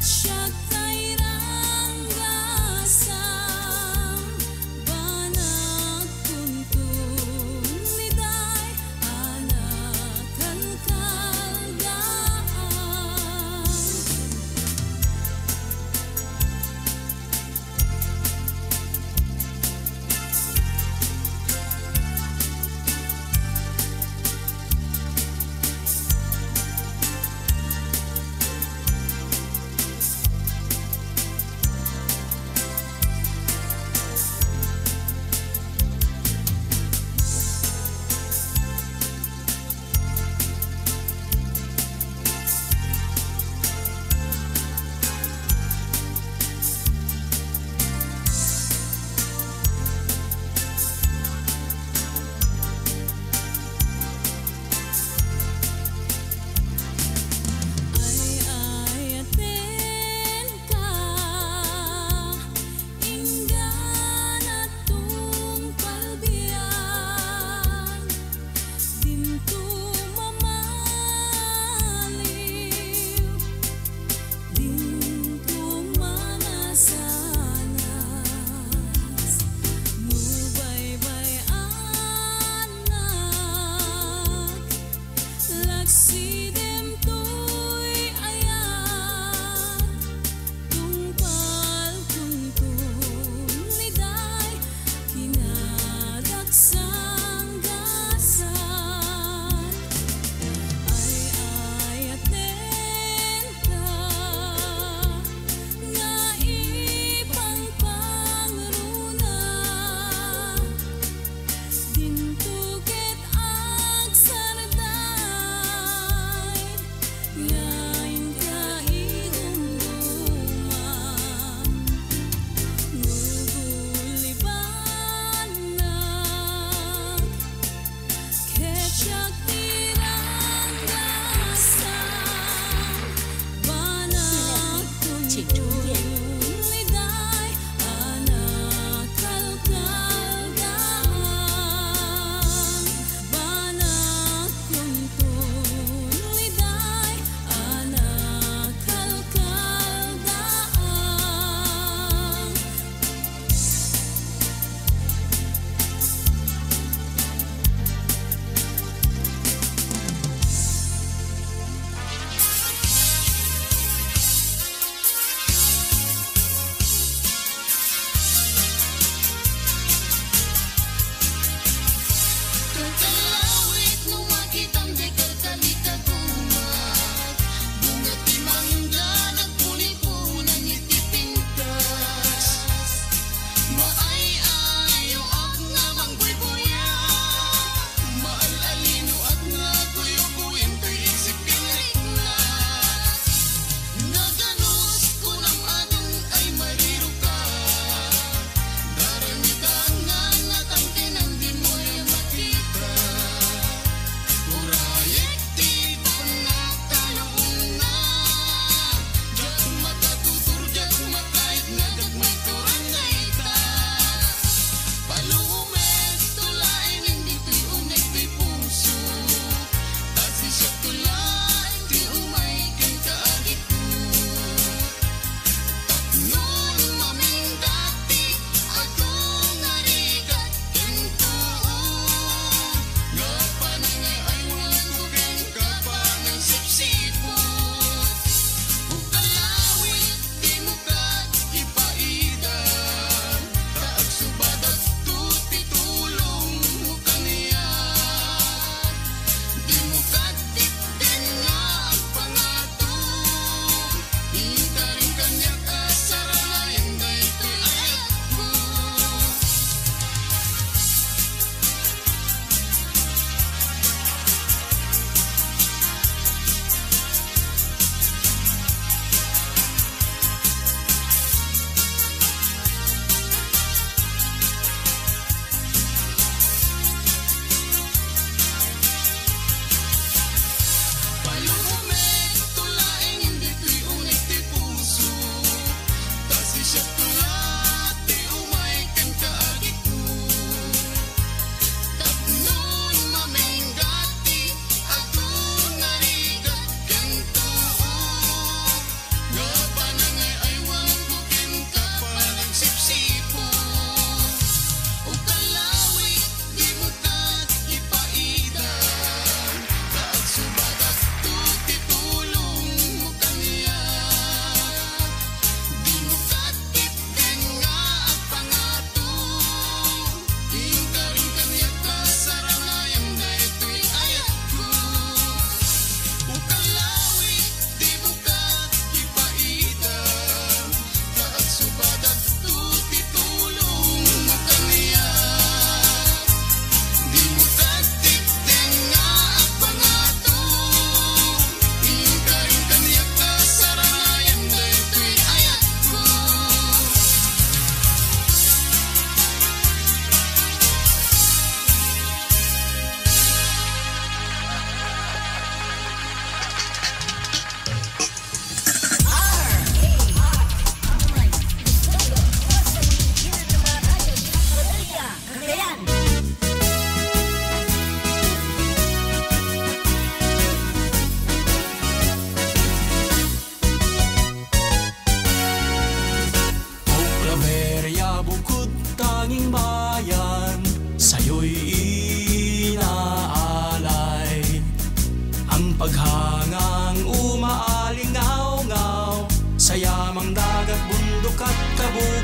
Siya kay ranggasam banag kuntuliday anak kalkaldaan.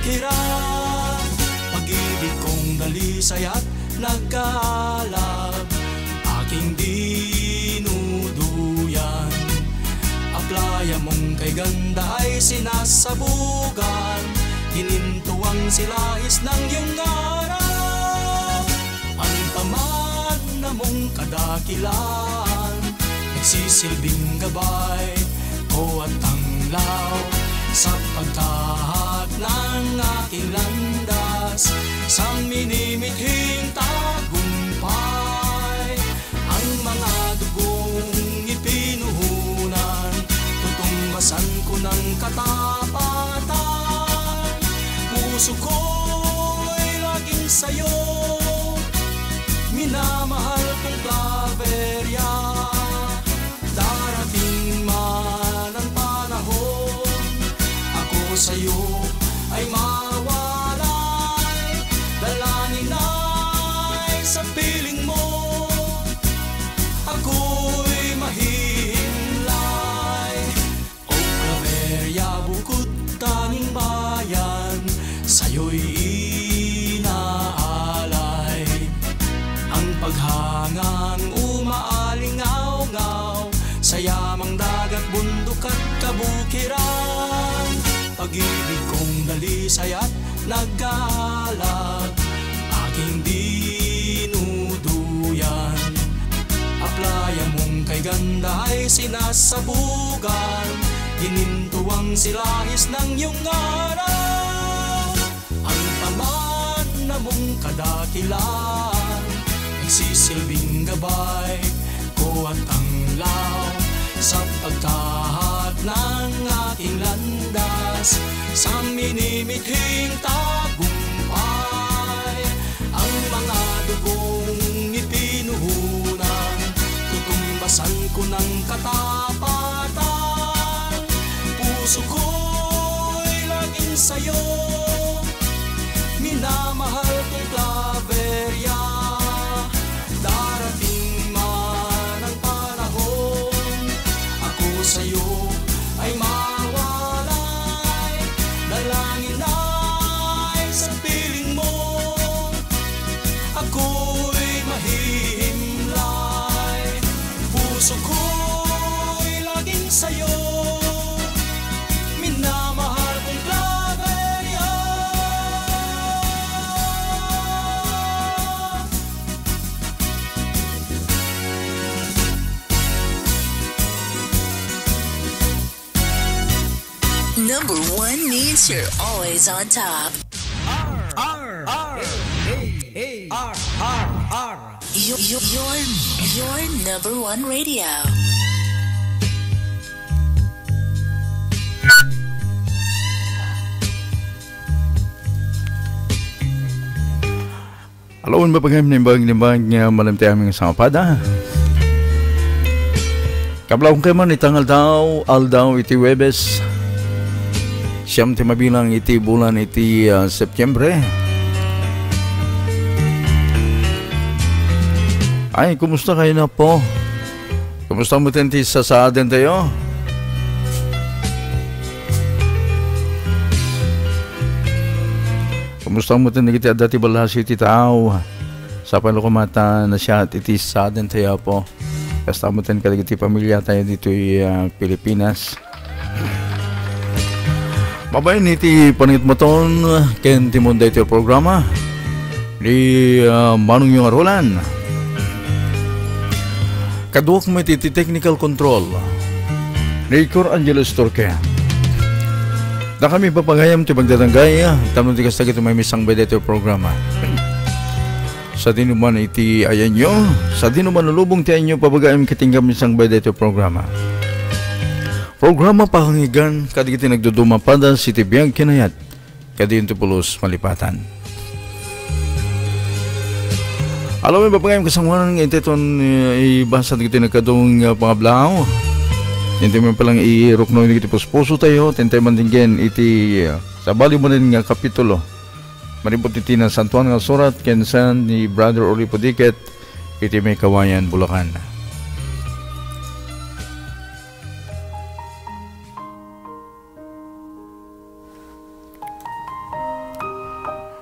kabukiran. Pag-ibig kong dalisay at nagkalab, aking dinuduyan. Aplaya mong kay ganda ay sinasabugan, hinintuang silais ng iyong araw. Ang tamad na mong kadakilan, nagsisilbing gabay ko at tanglaw sa pagtahat ng aking landas, sa minimithing tagumpay. Ang mga dugong ipinuhunan, tutumbasan ko ng katapatan. Puso ko'y laging sa'yo, minamahal kong Claveria. Darating man ang panahon, ako sa'yo ay mawalay. Dalangin ay sa piling mo, ako'y mahihimlay. O Claveria, bukod tanging bayan, sa'yo'y inaalay. Ang paghangang umaalingaw-ngaw sa yamang dagat, bundok at kabukiran. Pag-ibig kong dalisay at naggalag, aking dinuduyan. Aplaya mong kay ganda ay sinasabugan, hinintuang silais ng iyong araw. Ang tamad na mong kadakilan, nagsisilbing gabay ko at tanglaw sa pagtahat ng aking landas, sa minimithing tagumpay. Ang mga dugong ipinuhunan, tutumbasan ko ng katapatan. Puso ko'y laging sa'yo, minamahal kong Claveria. Darating man ang panahon, ako sa'yo ay mawalay. Dalangin ay sa piling mo, ako'y mahihimlay. Puso ko'y laging sa'yo, minamahal kong Claveria. Number one means you're always on top. Your number one radio. Alawin ba pag-nimbang nga malamti aming sa pada? Kablaw kay man itangal daw, aldaw iti Webes. Siyam ti mabilang iti bulan iti Setyembre. Ay, kumusta kayo na po? Kumusta mo tinti sa saaden tayo? Kumusta mo tinti iti adati balasi iti tao? Sa palukumata na siya at iti saaden tayo po. Kasta mo tinti iti pamilya tayo dito Pilipinas. Mabayin iti panit mo ton ken timonda iti programa di Manong yung Arulan. Kaduok mo iti technical control ni Cor Angeles Torque. Da kami papagayam ti pagdatanggay tanong ti kasta ito may misang beda iti programa. Sa dinuman iti ayan nyo, sa dinuman nalubong ti ayan nyo papagayam kitinggam misang beda iti programa. Programa pahangigan kadigiti nagdudumapada si Tibiyang Kinayat kadi yung tupulos malipatan. Alam mo ba pagayam kasangwanan ng ititon ibasa digiti nagkadong pangablaw. Tinti mo palang i-rukno digiti puspuso tayo, tintay man din iti sa bali mo rin nga kapitulo. Maripot iti na Santuan nga surat kensan ni Brother Oripo Diket iti may kawayan Bulacan.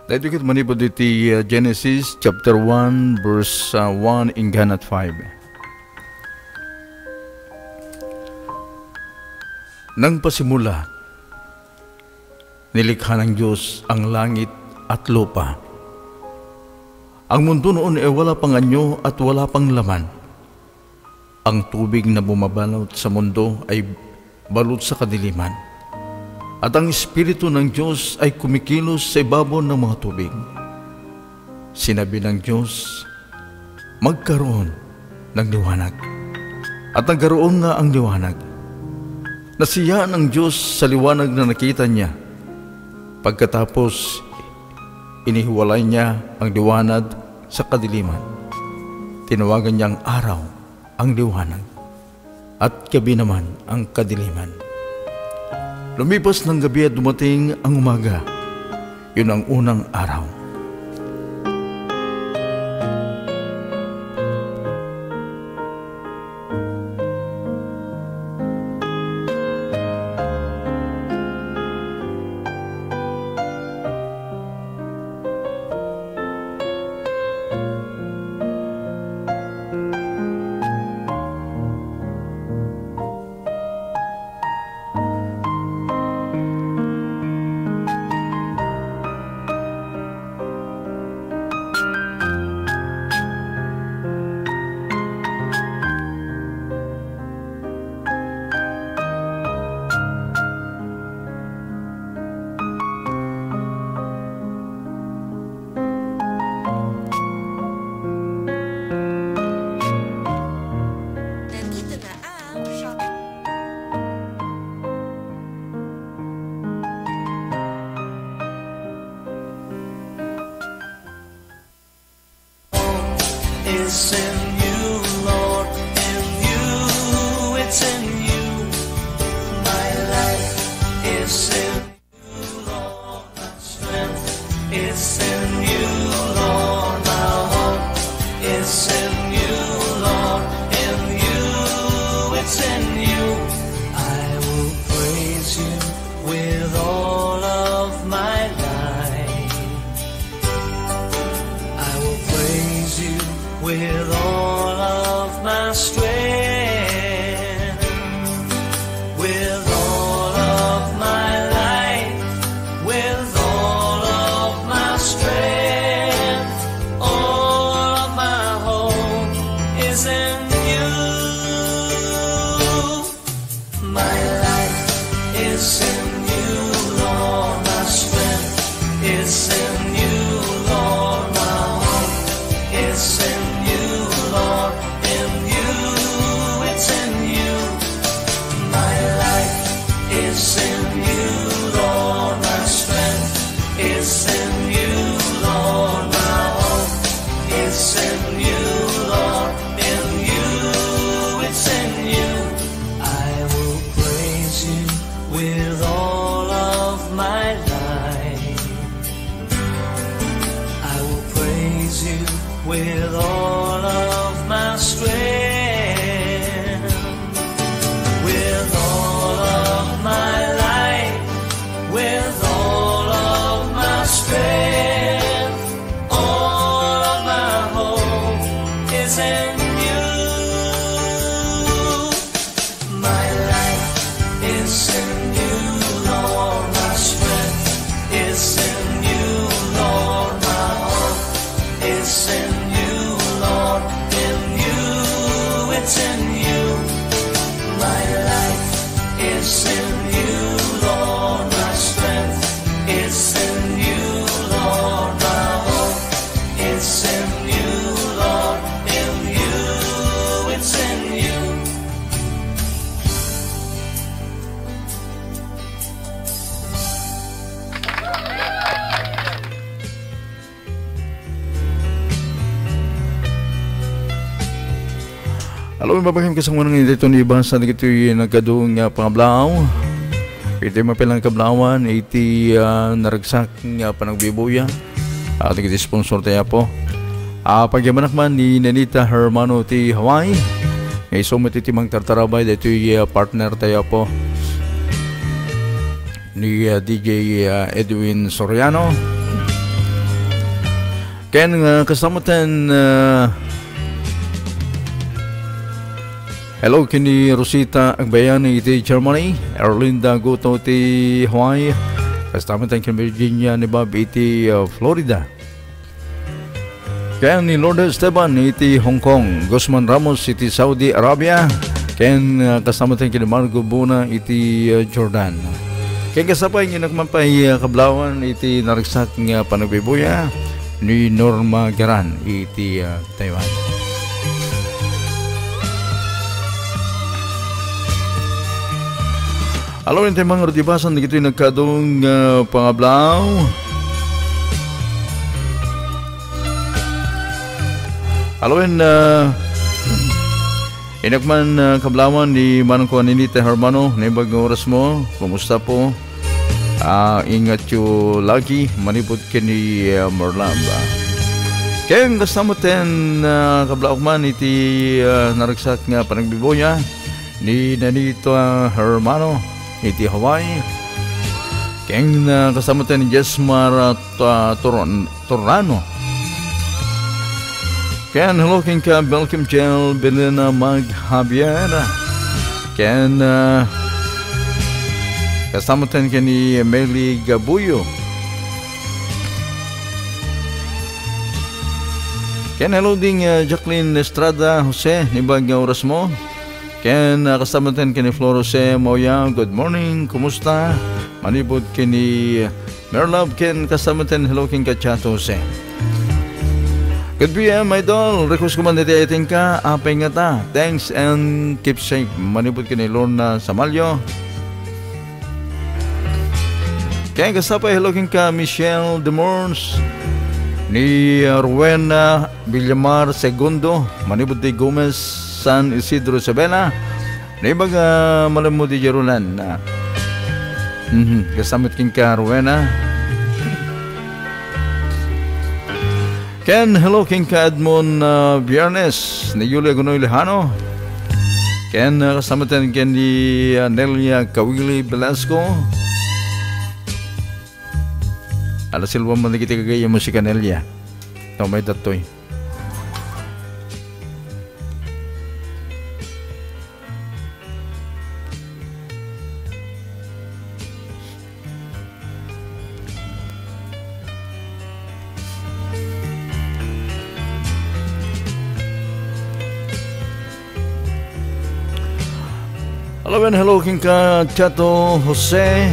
Dahil kita manipod iti Genesis chapter 1 verse 1 hanggang 5. Nang pasimula, nilikha ng Diyos ang langit at lupa. Ang mundo noon ay wala pang anyo at wala pang laman. Ang tubig na bumabalot sa mundo ay balot sa kadiliman. At ang Espiritu ng Diyos ay kumikilos sa ibabaw ng mga tubig. Sinabi ng Diyos, magkaroon ng liwanag. At nagkaroon nga ang liwanag. Nasiyaan ng Diyos sa liwanag na nakita niya. Pagkatapos, inihiwalay niya ang liwanag sa kadiliman. Tinawagan niyang araw ang liwanag at gabi naman ang kadiliman. Lumipas ng gabi at dumating ang umaga. Yun ang unang araw. Nandito na ang shop. It's in you, Lord, in you, it's in you. My life is in you, Lord, my strength is in you, Lord, my hope is in you, Lord, in you, it's in you. I will praise you with all of my life. I will praise you with all of my strength, with all of my life, with all of my strength, all of my hope is in you. My life is in you, Lord, my strength is in you, Lord, my hope is in you, Lord, in you, it's in you. My life is in you, Lord, my strength is in you, Lord, my hope is in you, Lord, in you, it's in you. I will praise you with all of my life. I will praise you with all of my strength, with all of my life, with all of my strength, all of my hope is in you. My life is in you, Lord, my strength is in you, Lord, my hope is in you, Lord, in you, it's in you. My life is in you, Lord, my strength is in you, Lord, my hope is in you, Lord, in you, it's in you. Halo, mabagam kasang muna ngayon dito ni Ibasa na ito'y nagkadoong pangablaw. Ito'y mapilang kablawan, iti naragsak nga panagbibuya. At iti sponsor tayo po. Pagyaman man ni Nanita Hermano ti Hawaii. Ngay sumit iti mang tartarabay, ito'y partner tayo po ni DJ Edwin Soriano. Ken kasamutan hello kini Rosita Agbayani iti Germany, Erlinda Guto iti Hawaii, kasamutan kini Virginia ni Bob iti Florida. Ken ni Lord Esteban iti Hong Kong, Guzman Ramos iti Saudi Arabia, ken kasamutan kini Margo Buna iti Jordan. Ken kasapay ginagmampay kablawan iti nariksak nga panagbibuya ni Norma Garan iti Taiwan. Alo rin tayo mga rutibasan na ito'y nagkadong pangablaw. Alo rin inakman kablawan ni Manong Kuaninita Hermano na ibang oras mo. Kumusta po? Ingat yung lagi manipod kini Merlamba. Kaya yung kasama ten kablaokman iti naragsak nga panagbiboya ni Nanito Hermano iti Hawaii. Kaya yung kasama ten ni Jesmar Torrano. Kaya hello king ka Belkim Jel Belina Maghabiana. Kaya kasamutan ka ni Meli Gabuyo. Ken hello ding Jacqueline Estrada Jose, nibag nga oras mo. Ken kasamutan ka ni Flor Jose Moya, good morning, kumusta? Manibod ka ni Merlove, ken kasamutan hello king ka Chato Jose. Good PM, my doll. Request ko man dito iting ka, apay nga ta. Thanks and keep safe. Manibod ka ni Lorna Samalyo. Kaya kasapay hello king ka Michelle Demors ni Rowena Villamar Segundo, manibod di Gomez San Isidro Isabela na ibang malam mo di Jerulan na kasamit king ka Rowena. Ken hello king ka Edmond Biernes ni Julia Gunoy Lejano. Ken kasamitan ken ni Nelia Kawili Velasco. Ala silwa man kita kagaya musika Nelia. Ito may datoy. Hello king ka Chato Jose.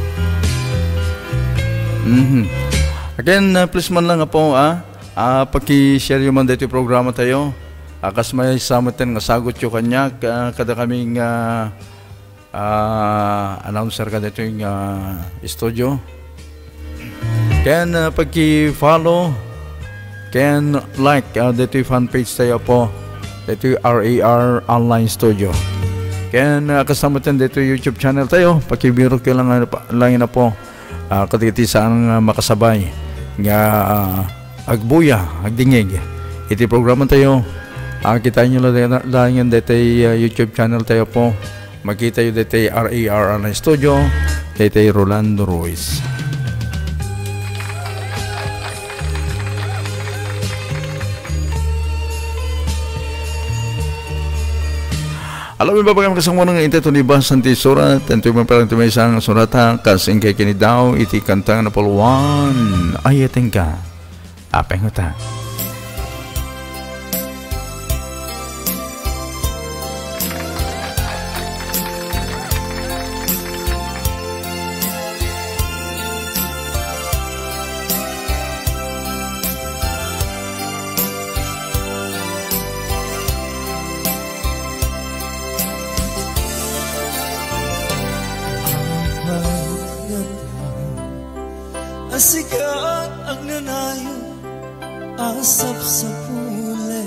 Again, please man lang po paki-share yung man dito yung programa tayo. Kas may samutin nga sagot yung kanya kada kaming announcer ka dito yung studio. Can paki-follow, can like dito yung fan page tayo po. Dito yung RAR Online Studio. Can kasamutin dito yung YouTube channel tayo. Paki-biro ko lang na po. Katigiti saan makasabay nga agbuya, agdingig iti programa tayo. Kita nyo lang yan dito YouTube channel tayo po. Makita yung dito RAR Online Studio, dito Rolando Ruiz. Alam mo ba bagaimana kasang wanang ito ni Basan ti surat tentu mo parang tumay isang surata kasing kay kini daw iti kantang na puluan ayating ka apeng uta. Asikat ang nanayo, asap sa pule.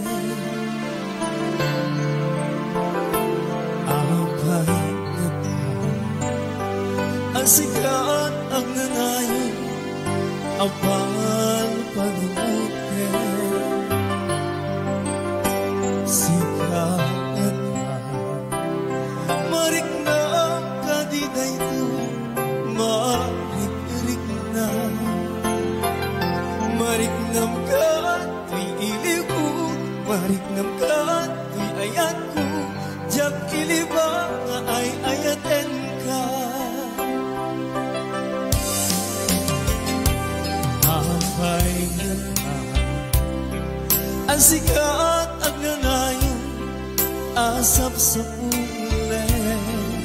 Akay na tao, asikat ang nanayo, apal panunuke. Sikat na, marik na kadiday to, marik na. Mariknam ka asap sa ulit.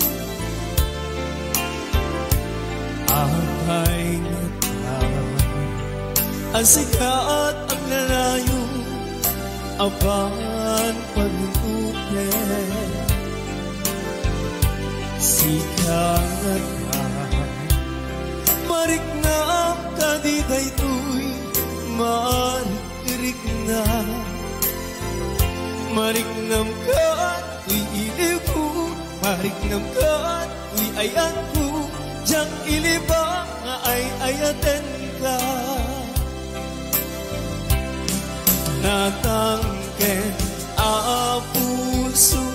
Akay ngata ang sikat ang lalayo, apan pagtutin. Sikat na marik na kadiday tuy, marik na marik nam ka tuy iliw ko, marik nam ka tuy ayan ko, diyang iliba nga ay ayaten ka. Natangken a puso,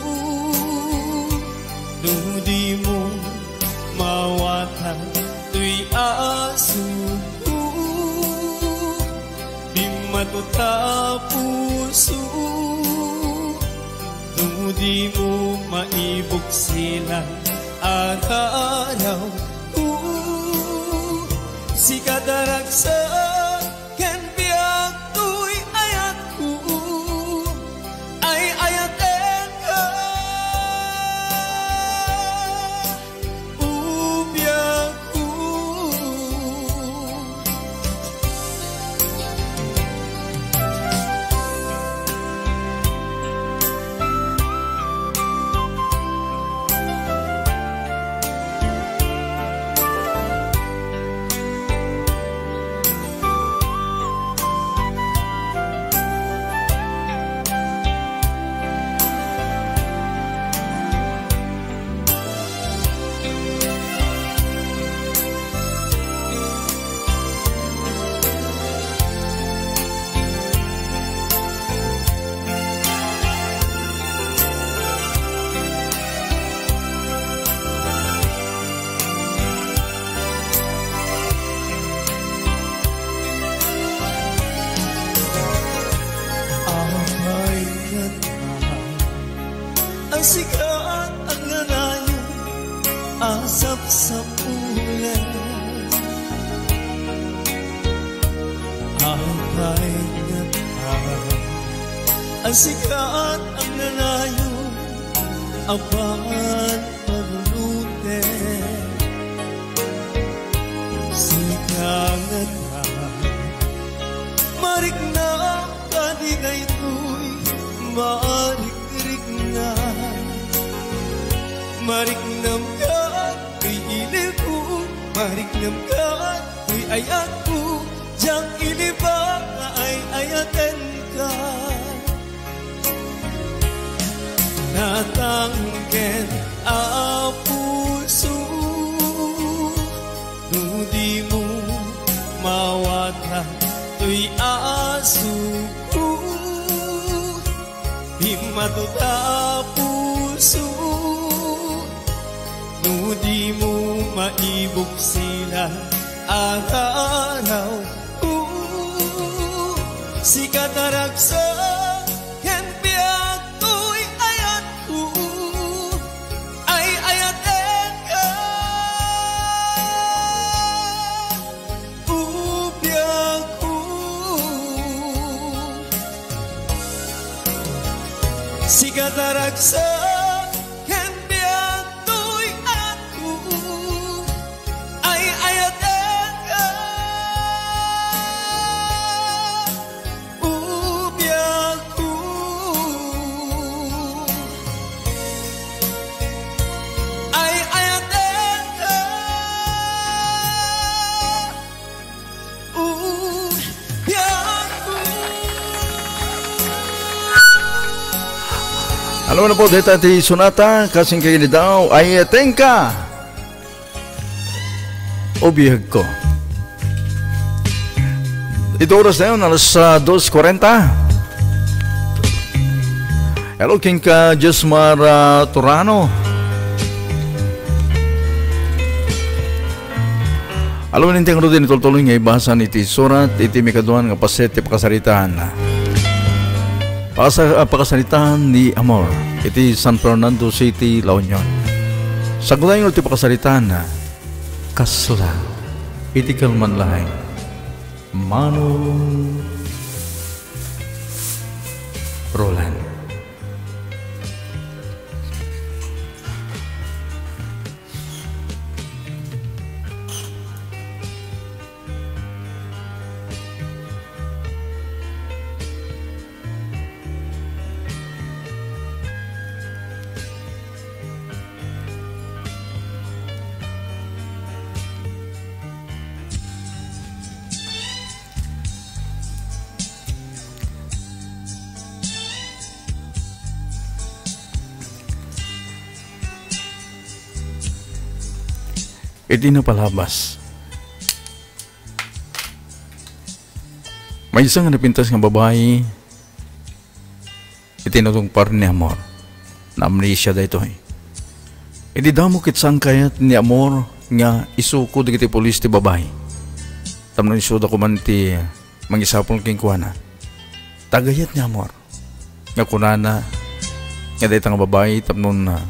di mo mawatan tuy asuko, di matuta puso, di mo maibog sila araw ko. Si kadaragsan ken biyak tuy ayat ko, ay ayaten ka. Ubiyak ko ang sikat ang nanayo, asap sa ulan. Akay ngata ang sikat ang nanayo, apan pagluten. Sikat ngata marik na kadigay tuy, marik-rik na marik nam ka tuy iliw ko, marik nam ka tuy ayat ko, diyang iliba nga ay ayaten ka. Natangken a puso, di mo mawatan tuy asuko, di matuta puso, di mo maibog sila araw ko. Si kadaragsan ken biyak tuy ayat ko, ay ayaten ka. Ubiyak ko si kadaragsan ken biyak tuy ayat ko, ay ayaten ka. Ubiyak ko ay ayaten ka. Ubiyak ko. Alam mo na po, dito ti Sonata, kasing kayo daw, ay tengka. O bihag ko. Ito oras na yun, alas 2:40. Hello, King ka, Jesmar Turano. Alam mo ninting din itultuloy nga ibahasan iti surat, iti mikaduan nga paset, iti pakasaritaan. Pakasalitan ni Amor, iti San Fernando City, La Union. Sagutan yung iti pakasalitan na kasla, iti kalman lahay, Manong Roland. iti na palabas. May isang napintas nga babae, iti natong par ni Amor, na amnesia da ito Iti damo kitsang kayat ni Amor nga isuko di kiti polis ti babae. Tamno isuda ko man ti mangisapol king kuana. Tagayat ni Amor. Nga kunana, nga dahit nga babae, tamnon na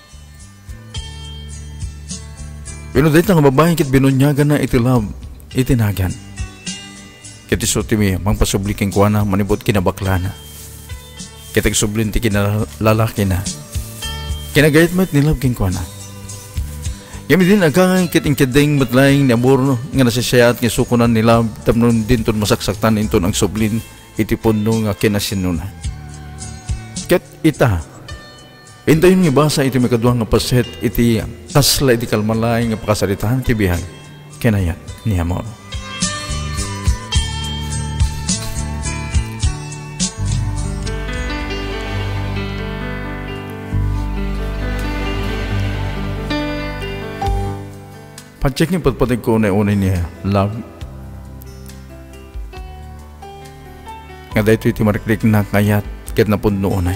pinudahit nga babae kit binunyagan na iti love, itinagan. Kit isuti mi, mangpasubli king kuana, manibot kinabakla na. Kit agsublin ti kinalalaki na. Kinagayat mat nilab king kuana. Kami din agang kiting-kiting matlaing ni Amor nga nasisayat nga sukunan nila tamnon din ton masaksaktan inton ang sublin iti puno nga kinasinuna. Ket ita inta yung ibasa iti makaduhang nga paset iti kasla iti kalmalay nga pakasalitahan ti bihag kinayat ni Amor. Pacheck niya patpatig ko unay-unay niya, love. Nga dahito iti mariklik na kayat ket na puno unay.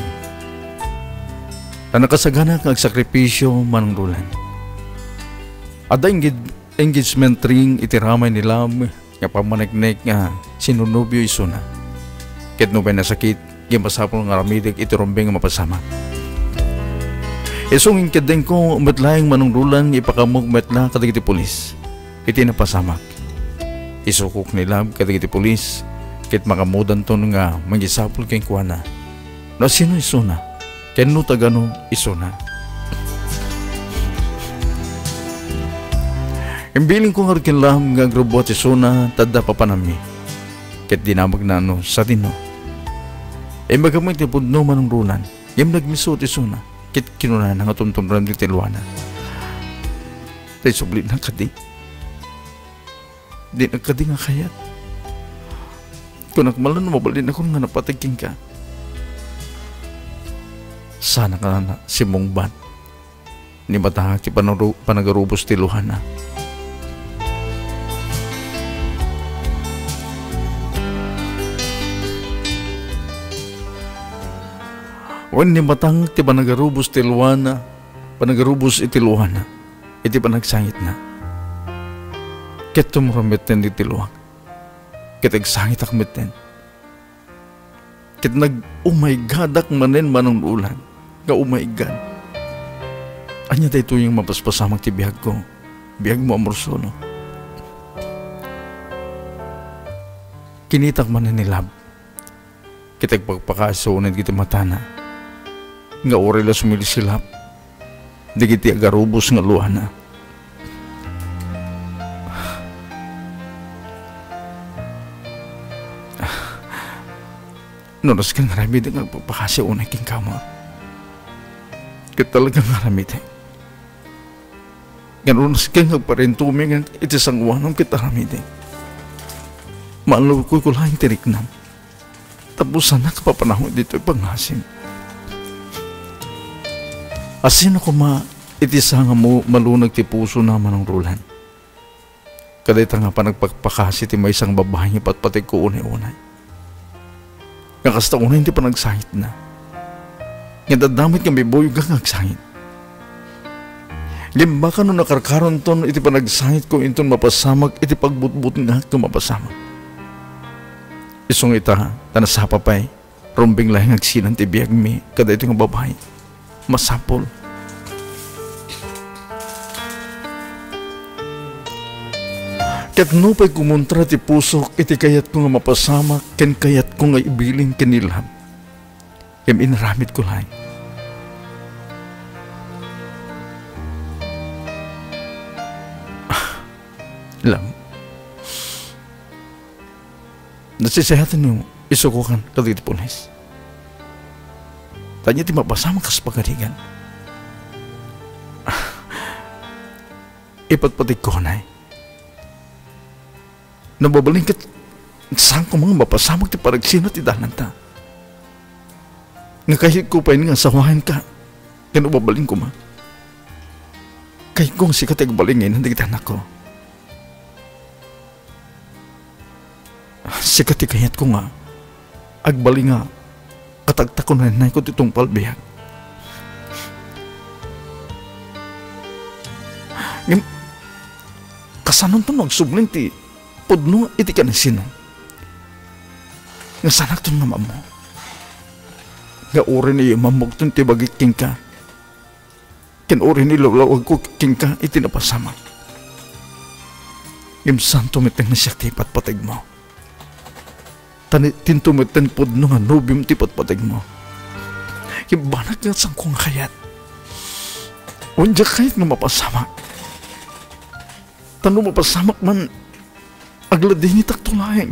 Na nakasagana kag sakripisyo manungrulan. Ada engagement ring iti ramay ni love nga pamaneknek nga sinunubyo isuna. Ket no na sakit, gimpasapol nga ramidik iti rumbeng nga mapasama. Isong ingkadeng ko umatlayang manungrulan ipakamog metla kadagiti polis. Iti napasamak. Isukok nila kadagiti polis kit makamudan ton nga mangisapol kay kuana. No sino isuna? Ken no tagano isuna. Imbiling ko nga lam nga grubo at isuna tada papanami. Kit dinamag na ano sa dino. Magamay ti pudno manungrulan. Yung nagmisot isuna. Kit kinunan nga tumtumran di tilwana. Tay sublit na kadi. Di nagkadi nga kayat. Kung nakmalan mabalin ako nga napatagking ka. Sana ka na si Mungban. Ni matahak ti panagarubos ti luhana. Wan ni matang ti panagarubos ti luhana, panagarubos iti luhana, iti panagsangit na. Ket tumramiten di ti luhang. Ket agsangit akmeten. Ket oh my God ak manen manong ulan. Nga oh my God. Anya tayo yung mapaspasamang ti bihag ko. Bihag mo amorsolo. Kinitak manen ni lab. Ket agpagpakasonan kiti matana. Nga orela sumilisilap. Di kiti agarubos nga luhana. Noras kang ngaramid ang nagpapakasi unay king kamor. Kat talagang ngaramid. Ganoras kang nagparintuming ang itisangwanong kitaramid. Maalaw ko'y kulaing tiriknam. Tapos sana kapapanahon dito ipanghasim. Asin ako itisa nga mo malunag ti puso naman ang rulan. Kadayta nga pa nagpagpakasi ti may isang babae patpatig ko unay-unay. Nga kasta unay hindi pa nagsahit na. Nga dadamit nga may boyog ang nagsahit. Limba ka no nakarkaron ton iti pa nagsahit ko inton mapasamag iti pagbutbut nga kung mapasamag. Isong ita tanasapa pa'y rumbing lahing agsinan ti biyag mi kadayta nga babae. Masapol. Ket no pa'y kumontra ti puso iti kayat ko nga mapasama ken kayat ko nga ibiling kenilham. Kem inaramid ko lang. Lam. Nasisayatan niyo isukukan kaditi pulis. Tanya ti mapasama kas pagarigan. Ipatpatig ko na nababaling kat saan ko mga mapasamag ti paragsino ti dalan ta. Nga kahit ko pa nga sawahan ka kaya nababaling ko ma. Kay kung sikat agbalingin, hindi kita anak ko. Sikat ikayat ko nga, agbalinga, katagtakon na ko itong palbihan. Kasanon to magsubling ti, pudno iti ka na sino. Nga sanak to nga mamo. Nga uri ni mamog to ti bagit king ka. Ken uri ni lulawag ko king ka iti napasama. Imsan tumiteng na siya ti patpatig mo. Tintumiten pudno nga nubim ti patpatig mo. Ibanag nga sang kong kayat. Unja kayat nga mapasama. Tano mapasamak man aglading itaktulaing.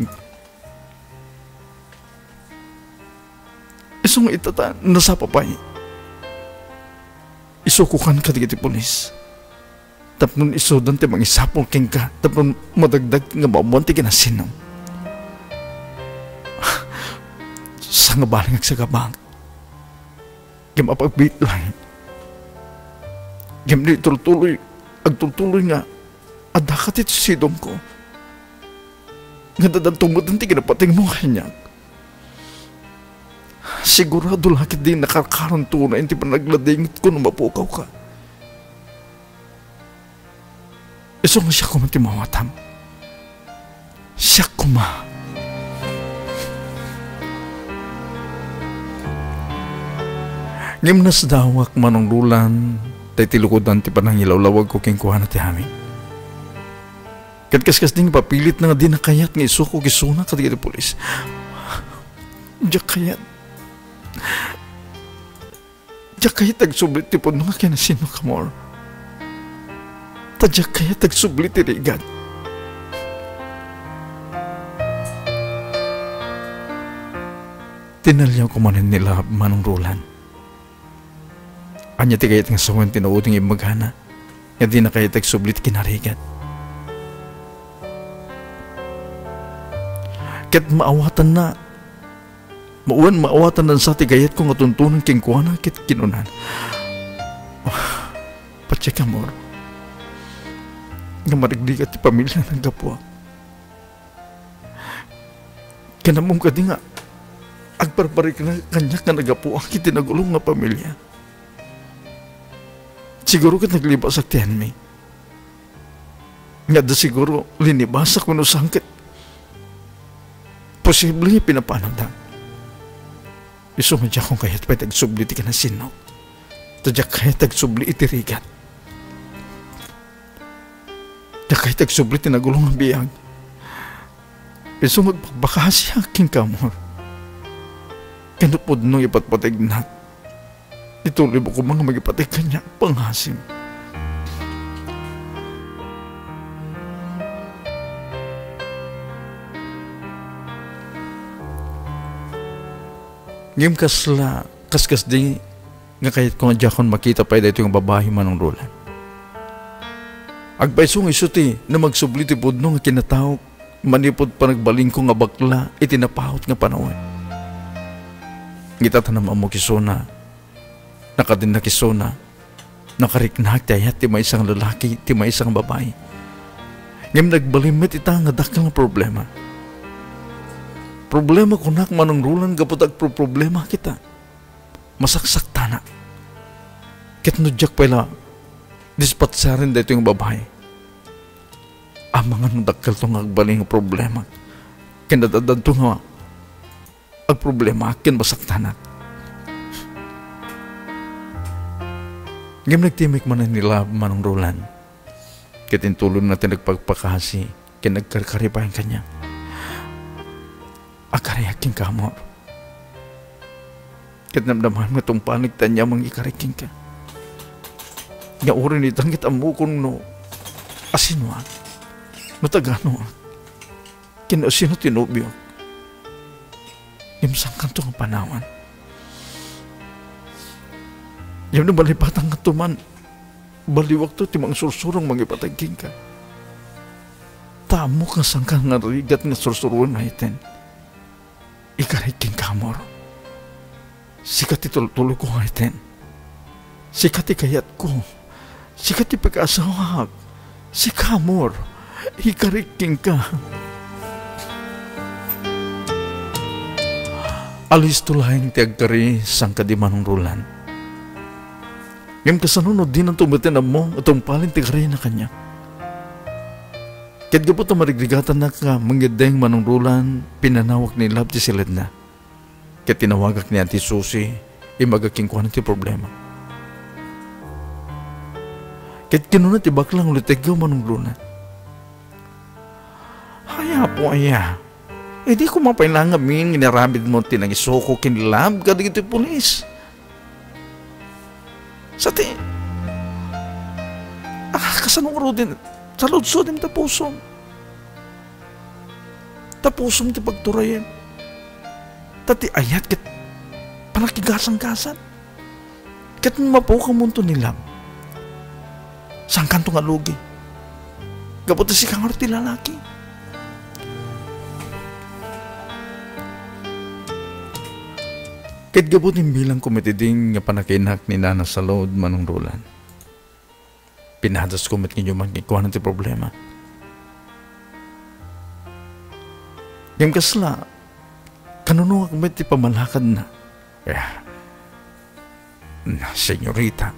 Isong itata nasapapay. Isukukan ka digiti pulis. Tapnon isodan ti mangisapol king ka. Tapnon madagdag nga mabuan ti kinasinong. Sa nga baling agsagabang. Gim apagbit lang. Gim di tultuloy. Agtultuloy nga. Adakat ito sidong ko. Nga dadantumudan ti kinapating mo kanya. Sigurado lakit din nakakaroon tunay hindi pa nagladingit ko nung mapukaw ka. Iso nga siya kumanti mawatam. Siya kuma. Ngimnas dawak manong lulan tay tilukodan ti panangilawlawag ko kingkuhan na ti amin. Katkas ding papilit na nga din nakayat nga isuko gisuna katigit ti pulis. Diyak kayat. Diyak kayat agsublit ti puno nga kinasino ka more. Tadyak kayat agsublit ti rigad. Tinalyaw ko manin nila manong rulan. Anya ti kayat nga sawan tinuuding imaghana. Nga di na kayat agsublit kinarigad. Ket maawatan na. Maawatan na sa tigayat ko nga tuntunan king kuwana kit kinunan. Patsik amor. Nga marigdigat ti pamilya ng kapwa. Kanamong ka di nga agparparik na kanya ka nagapuan kiti nagulong nga pamilya. Siguro kat naglibas ak tiyan mi. Nga da siguro linibasak ko no sangkit. Posible nga pinapanagdang. Isumadya kong kaya't pa'y tagsubli ti ka na sinok. Tadyak kaya't tagsubli iti rigat. Tadyak kaya't tagsubli ti nagulong ang biyag. Iso magpapakasi aking kamor. Kanupod nung ipatpatig na. Ituloy mo ko mga magipatig kanya panghasim. Ngim kasla, kaskas di nga kahit kung adya kon makita pa dito yung babae manong rulan. Agpaisong isuti na magsubli ti pudno nga kinatawag manipod pa nagbaling ko nga bakla itinapahot nga panahon. Ngita tanam amo kisona, nakadin na kisona, nakariknag tayat ti may isang lalaki, ti may isang babae. Ngim nagbalimit ita nga dakal nga problema. Problema ko nak manong rulan kapag problema kita. Masaksak tana. Kitnudyak pala dispatsarin dito yung babae. Ang mga nadakal itong agbaling problema. Kinadadad ito nga ang problema akin masaktanak. Ngam nagtimik man nila manong rulan. Kitintulong natin nagpagpakasi kinagkarkaripahin kanya. Akarayaking ka, amor. Kitnamdaman mo itong panig tanya mang ikaraking ka. Nga orin itang kitamukong no asinuan. No tagano. Kinasino tinubyo. Imsang kanto ng panawan. Yung nabalipatang katuman. Baliwag to timang sursurong mangipatagking ka. Tamo ka sangkang narigat nga sursuruan na itin. Ikariking kamor. Sikat itultuloy ko ngayon. Sikat ikayat ko. Sikat ti pag-asawak. Si Kamor. Ikariking ka. Alis tulahin ti agkari sang kadimanong rulan. Ngam kasanunod din ang tumatin mo at tumpalin ti kari na kanya. Ket gapot na marigrigatan na ka manggideng manong rulan, pinanawak ni Lab ti silid na. Ket tinawagak ni Auntie Susie, imagaking kuha ti problema. Ket kinuna ti baklang ulitegaw manong rulan. Haya po aya. Di ko mapailangan min, ginarabid mo tinang isoko kinilab ka dito pulis. Sa ti, kasanong ro din, sa lodso din tapusom. Tapusom ti pagturayan. Tati ayat kat panakigasang-gasan. Kat mapo ka munto nilab. Sang kanto nga lugi. Gapot si kangar ti lalaki. Ket gabot yung bilang kumitiding nga panakinak ni Nana sa load manong rulan. Pinadas kumit ninyo man kikuha ti problema. Yung kasla, kanunong kumit ti pamalakad na. Senyorita.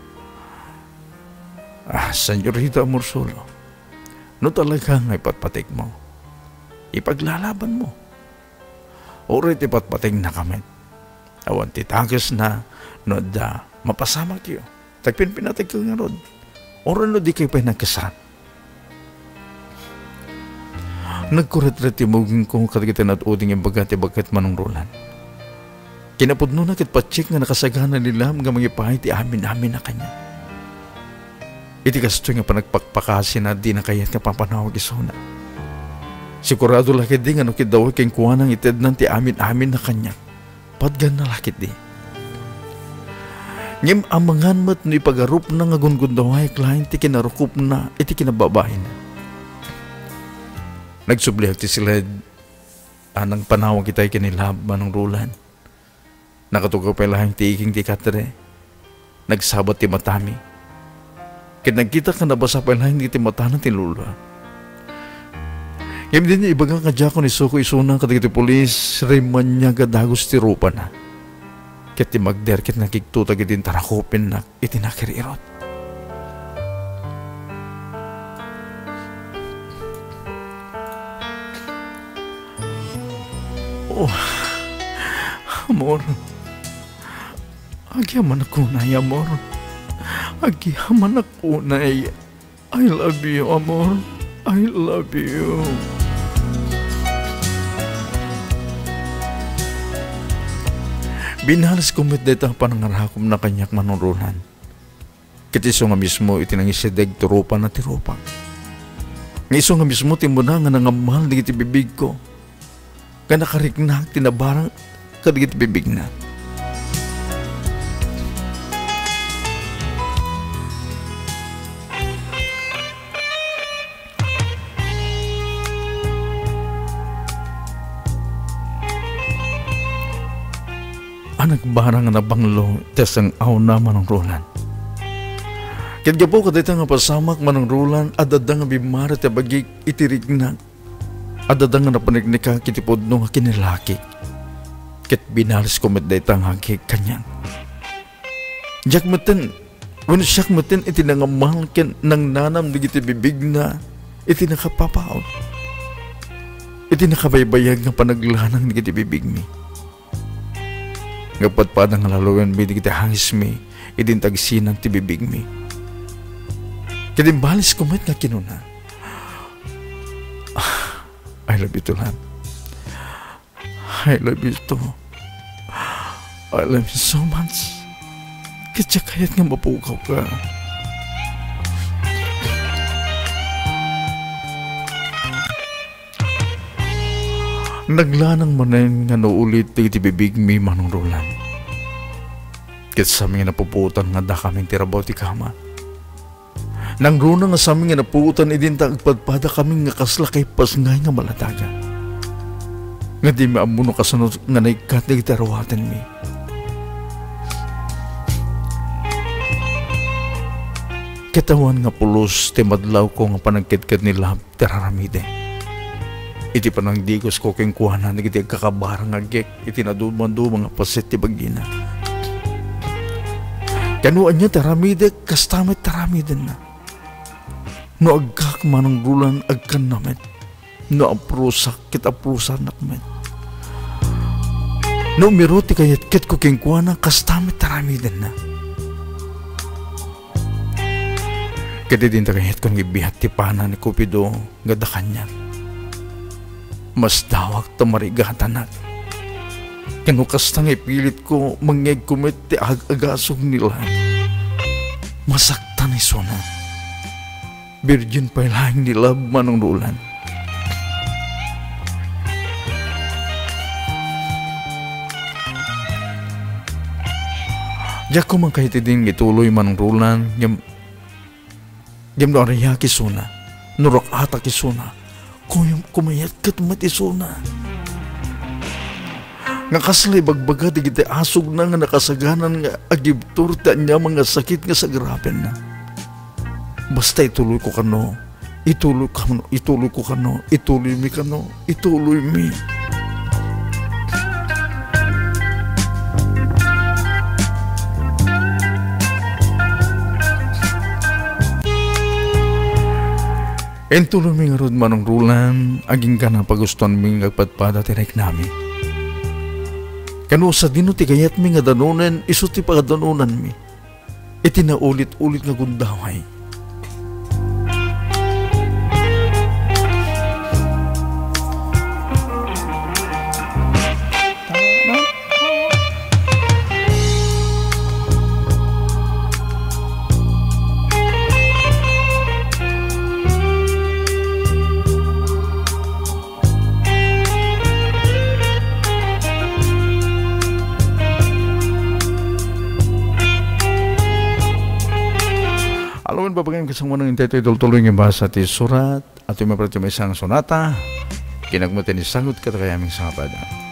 Senyorita Amorsulo. No talaga nga ipatpatik mo. Ipaglalaban mo. Orit ipatpatik na kamit. Awan titagas na no da mapasama kayo. Tagpin pinatag ko nga rod. Oran no di kayo pa nagkasan. Nagkuret-ret imugin ko katigitan at uding yung bagat manong rulan. Kinapod nun na kitpatsik nga nakasagana nila mga magipahay ti amin-amin na kanya. Iti kasto nga panagpakpakasin na di na kayat nga papanawag isuna. Sigurado lakit di nga no kidaw keng kuha ng ited ng ti amin-amin na kanya. Padgan na lakit di. Ngem amangan mat no ipagarup na nga gungundaway klain ti kinarukup na iti kinababahin. Nagsublihag ti sila anang panawag kita'y kinilab manong rulan. Nakatugaw pa lahing ti iking ti katre. Nagsabat ti matami. Kit nagkita ka nabasa pa lahing ti matanan ti lula. Ngayon din niya ibagang kadya ko ni Soko isunang katigiti polis, riman niya gadagos ti rupa na. Ket ti magder ket nakikutag itin tarakupin na itinakirirot. Oh, amor. Agyaman ako na, amor. Agyaman ako na. I love you, amor. I love you. Binalas kumit dito panangarakom na kanyak manurunan. Kitiso nga mismo itinangisideg turupa na tirupa. Ngiso nga mismo timbuna nga nangamal digit bibig ko. Nga nakariknak tinabarang kadigit bibig na. Nagbarang na banglo tesang aw na manong rulan. Ket gapo kadita nga pasamak manong rulan adada nga bimarat ya bagik itirigna. Adada nga napanignika kitipodno nga kinilaki. Ket binalis ko met dayta nga hagik kanyang. Jak meten, when siyak meten iti nangamal ken nang nanam digiti bibig na iti nakapapaon. Iti nakabaybayag nga panaglanang digiti bibig mi. Ngapat pa ng laluan mi di kita hangis mi idin tagsinang ti bibig mi. Kadimbalis kumet nga kinuna. I love you to lan. I love you to. I love you so much. Kadya kayat nga mapukaw ka. Naglanang manen nga naulit ti bibig mi manong rulan. Ket sa amin nga napuputan nga da kaming tirabaw ti kama. Nang runa nga sa amin nga napuutan idinta agpadpada kaming nga kasla kay pasngay nga malataga. Nga di maamuno kasunod nga naikat na gitarawatan mi. katawan nga pulos ti madlaw ko nga panagkit-kit ni Lab teraramide. Iti panang digos ko keng kuhanan iti kakabarang agek iti nadumando mga pasit ti bagina. Kanuan niya teraramide kastamit teraramide na. No agkak manang rulan agkan namin. No aprusak kit aprusan nakmen. No umiro ti kayat kit ko keng kuhanan kastamit teraramide na. Kadi din takayat kong ibihat ti pana ni Cupido nga da kanya. Mas dawag tamarigatanak. Kanukas tang ipilit ko mangeg kumit ti ag-agasog nila. Masaktan ni Sona. Virgin pa ilahing nila manong rulan. Diyak ko man kahit din ituloy manong rulan Yam do ariya kisuna, nurok ata kisuna, kuyam kumayat kat matisuna. Nga kaslay bagbaga di kita asog na nga nakasaganan nga agibtur ta niya mga sakit nga sa graben na. Basta ituloy ko kano, ituloy mi kano, ituloy mi. Entuloy mi nga rod manong rulan, aging ka na paguston mi nga patpada tirek nami. Kano sa dino ti kayat mi nga danunan, iso ti pagadanunan mi. Iti na ulit-ulit nga gundaway. Alawin babagay kasang manang intay tuloy nga basa ti surat at yung maprati may isang sonata kinagmutin ni sagot ka kayaming sapada.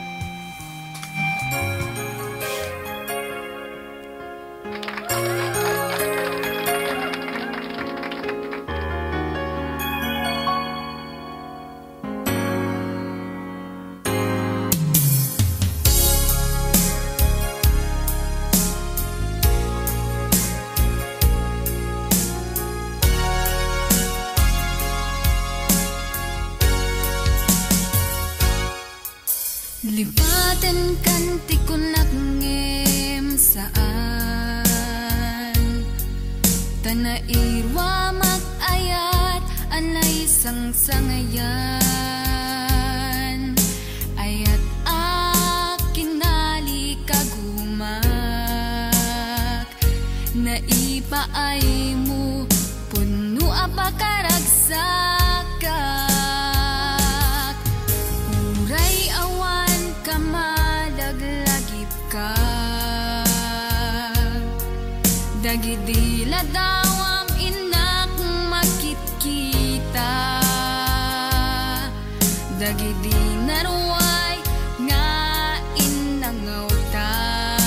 Libaten kanti ko nagngem saan Tanairwa mag-ayat anay sang-sangayan Ayat akinali kagumak Naipaay mo puno apakaragsakan Dagidila daw ang inak makit-kita Dagidi naruay nga inangaw ta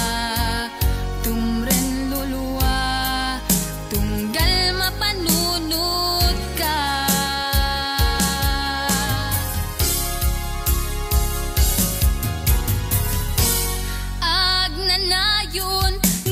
Tumren luluwa tunggal mapanunod ka Agnanayon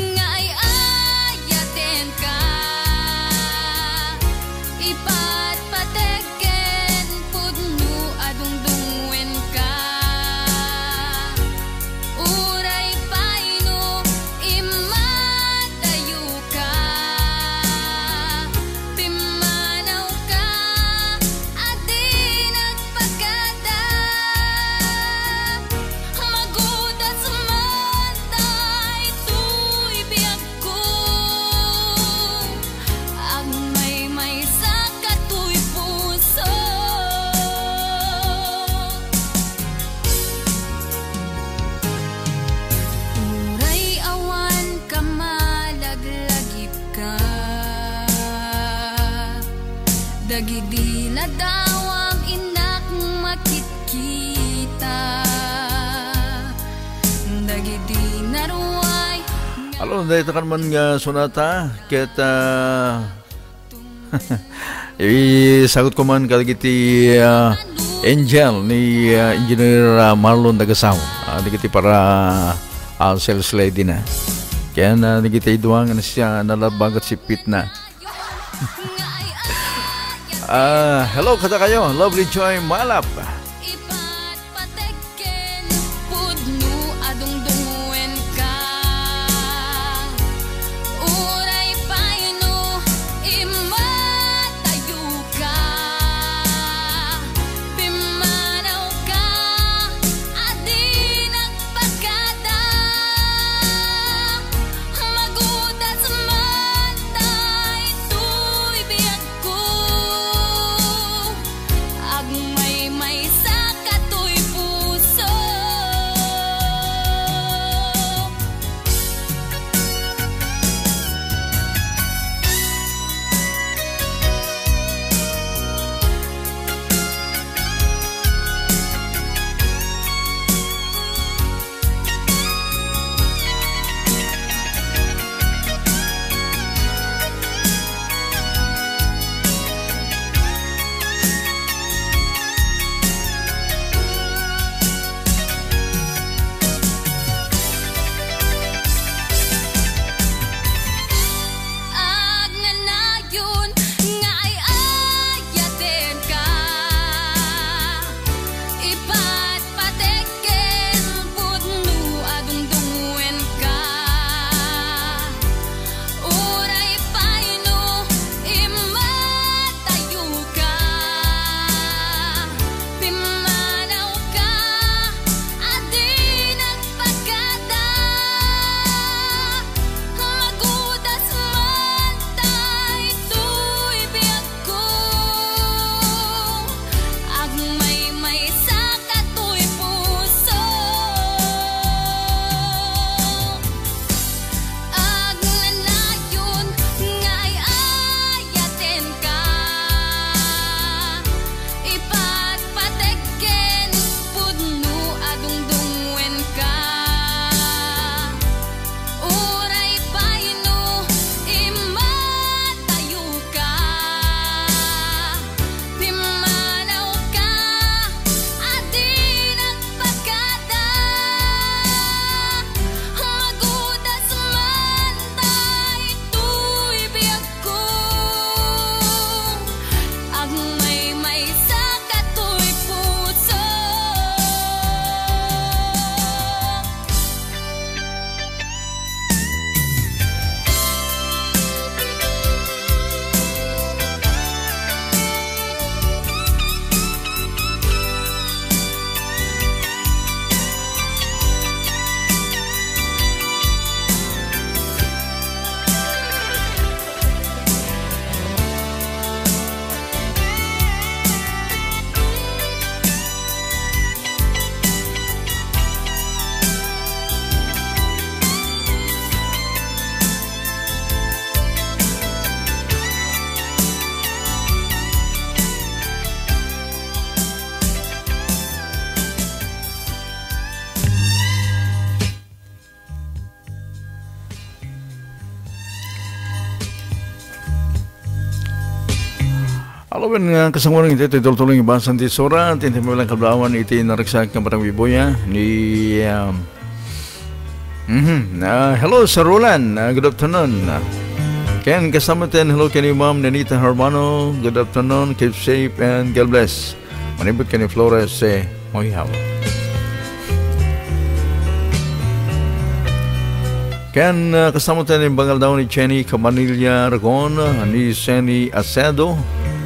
Dagidi na daw ang inak makit-kita Dagidi na ruway Alo, dahil kan man nga sonata kita Isagot ko man kalagiti Angel ni Engineer Marlon Dagasaw. Nagiti para sales lady na. Kaya nagiti iduang na siya nalabagat si Pete na. Hello kada kayo, Lovely Joy Malap. Ipat pateken pudno adong dunguwen ka. Uray paino imatayo ka. Pimanaw ka adi nagpagkada. Magudas man tay tuy biyag ko. Agmay sa katoy puso. Agnanayon nga ay ayaten ka. Ipat pateken pudno adong dunguwen ka. Uray paino imatayo ka. Pimanaw ka adi nagpagkada. Magudas man tay tuy biyag ko. Agmay sa katoy puso. Agnanayon nga ay ayaten ka. Ipat pateken pudno adong dunguwen ka. Uray paino imatayo ka. Pimanaw ka adi nagpagkada. Magudas man tay tuy biyag ko. Agmay sa katoy puso. Alawin nga kasangunan iti tuloy ibasan ti sora tinti mabilang kablawan iti nariksak ng parang biboya ni hello Sir Roland, good afternoon. Ken kasama tin, hello kani Ma'am Nanita Hermano, good afternoon, keep safe and God bless. Manibot kani Flores Moyhaw. Ken kasama tin yung bangal daw ni Jenny Cabanilla Ragon, ni Senny Acedo.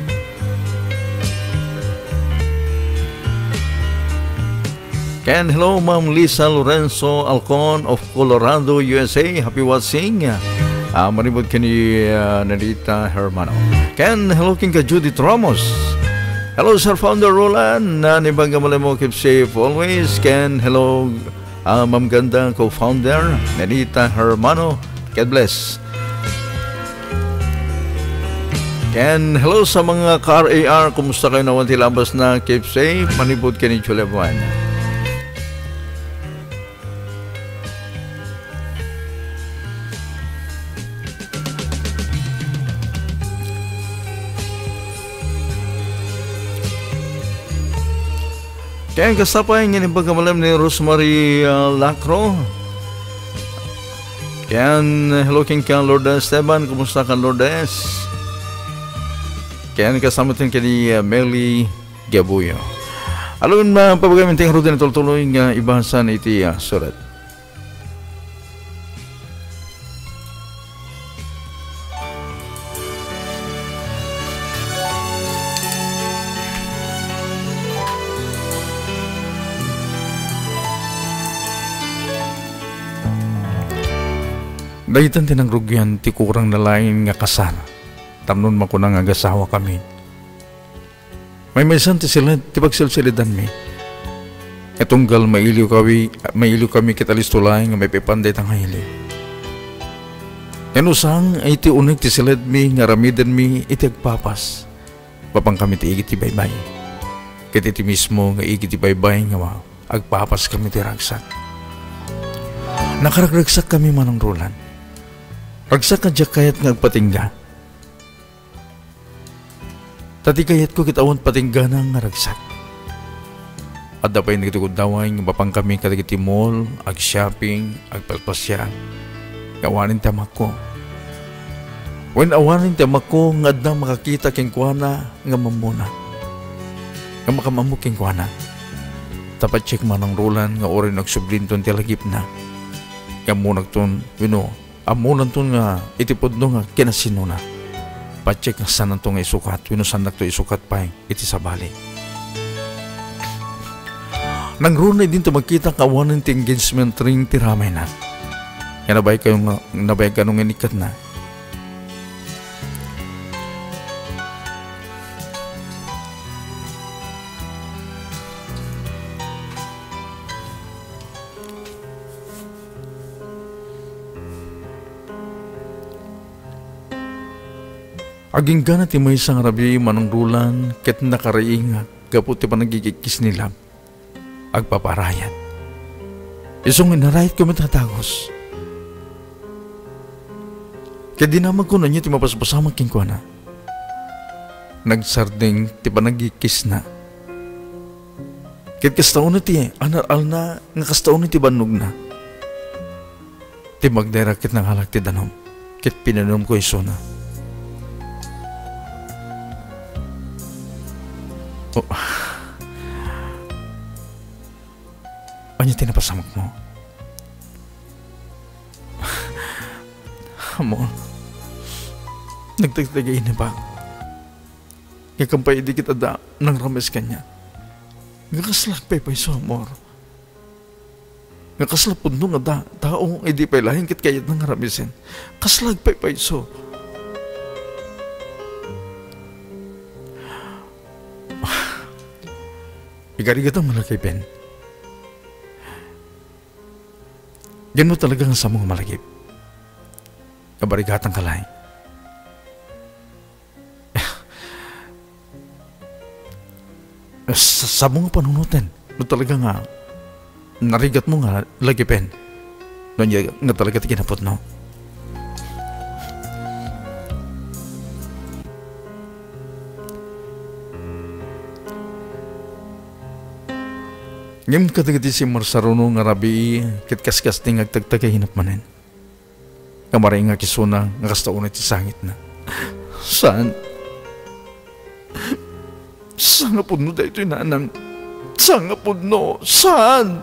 And hello, Ma'am Lisa Lorenzo Alcon of Colorado, USA. Happy watching. Manibot ka ni Nanita Hermano. Ken, hello king ka Judith Ramos. Hello, Sir Founder Roland. Nibang gamalay mo, keep safe always. Ken, hello, Ma'am Ganda, co-founder, Nanita Hermano. God bless. Ken, hello sa mga car AR. Kumusta kayo nawan tilabas na keep safe? Manibot ka ni Chulevan. Kaya kasapay nga ni pagkamalam ni Rosemary Lacro. Kaya hello king ka Lourdes Esteban, kumusta ka Lourdes? Kaya kasama din ka ni Meli Gabuyo. Alun ba pabagamin ting rutin tuloy nga ibahasan iti surat. Dahitan tinangrugyan ti kurang nalain nga kasal. Tamnon makunang agasawa kami. May maysan ti sila ti pagsilsilidan mi. Etunggal mailiw kami kitalistulay nga may pipanday tanghayli. Yan usang ay ti unig ti silid mi nga ramidan mi iti agpapas. Papang kami ti igit ti baybay. Kiti ti mismo nga igit ti baybay nga agpapas kami ti ragsak. Nakaragragsak kami manong rulan. Ragsak ka dyak kayat nga agpatingga. Tati kayat ko kitawon patingga na nga ragsak. At dapay nagtukod daway nga mapang kami katagiti mall, ag-shopping, agpalpasya. Gawanin tamak ko. When awanin tamak ko nga adang makakita king kuana nga mamuna. Nga makamamuk king kuana. Tapat check manang rulan nga orin nagsublinton tilagip na. Nga munag ton, amunan to nga itipod no nga kinasino na. Pacheck nga saan to nga isukat. Winusandak to isukat pa iti sabali. Nang runay din to magkita kawanan ti engagement ring ti ramay na. Nga nabay ka nung inikat na. Aging gana ti may isang rabi manungrulan ket nakaraing gapu ti panagigikis nila agpaparayan. Isong inarayit ko matatagos. Ket dinamag ko na niya ti mapaspasamag king ko na. Nagsarding ti panagigikis na. Ket kastaon na ti anaral na nga kastaon na ti banog na. Ti magdera ket nang halak ti danom ket pinanom ko iso na. Oh. Ano tinapasamag mo? Amor, nagtagtagay na ba? Kakampay di kita da nang rames kanya. Ngakaslag pa iso, amor. Ngakaslag po nung da tao hindi pa ilahin kit kayat nang ramesin. Kaslag pa iso. Igarigat ang malagay, Ben. Yan mo talaga nga sa mga malagip. Kabarigatang kalay. Sa mga panunutin, no talaga nga, narigat mo nga lagipin. No nga talaga tikinapot, no? Ngayon katagati si Marsaruno nga rabi kit kaskas ting agtagtagay hinap manen. Kamaray nga kisuna nga kastaunay ti sangit na. Saan? Saan nga po no dahito inanang? Saan nga po no? Saan?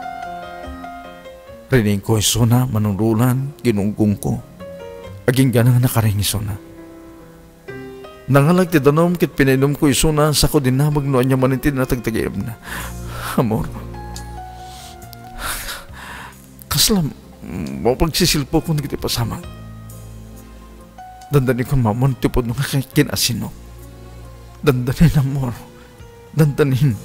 Rinig ko isuna manungrulan ginunggong ko. Aging ganang nakaring isuna. Nangalag ti danom kit pinainom ko isuna sa ko din na magnuan niya manintin na tagtagayam na. Amor, kaslam, mo pagsisilpo kung hindi pasama. Dandanin ko mamon, tipod nung kinasino. Dandanin, amor. Dandanin.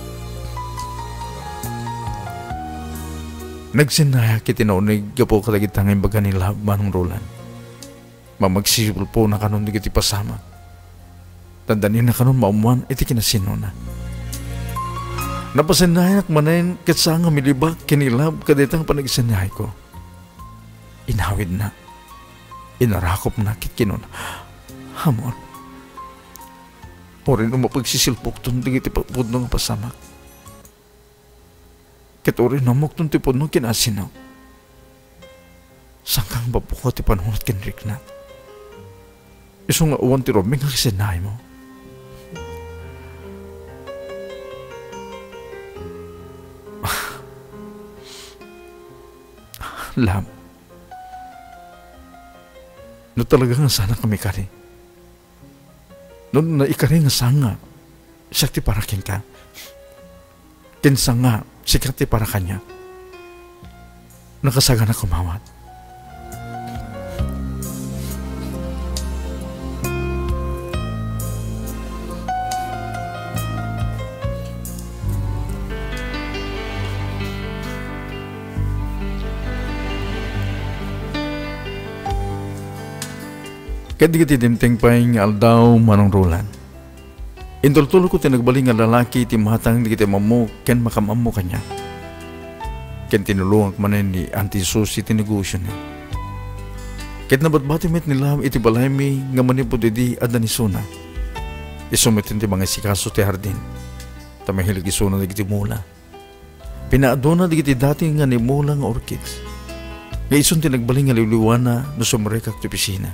Nagsinaya kitinaunig gapo katagitangin baga nila manong rolan. Mamagsisilpo na kanon di kiti pasama. Dandanin na kanon maumuan, iti kinasino na. Napasanayak manayin katsa nga milibak kinilab kaditang panagsanahay ko. Inawid na. Inarakop na kit kinon. Amor. Porin umapagsisilpok ton digiti pagpudno nga pasamak. Ket uri namok nung tipon nung kinasinaw. Sangkang babuko ti panunot kinrik na. Iso nga uwan ti Roming nga kisinay mo. Lam. No talaga nga sana kami kari. No na ikari nga sanga. Siya ti para kin ka. Kinsa nga sikat ti para kanya. Nakasaga na kumawat. Kaya di dimteng pa'y nga aldaw manong rulan. Indultulo ko tinagbaling nga lalaki ti matang di kita mamu ken makamamu kanya. Ken tinulungan manen ni Auntie Susie ti negosyo niya. Ket nabatbati met nila iti balay mi nga manipod idi adda ni Suna. Isumitin ti mga sikaso ti hardin. Tamahilig isuna di kiti mula. Pinaadona di kiti dati nga ni mula nga orchids. Nga isun tinagbaling nga liwliwana no sumrekak ti pisina.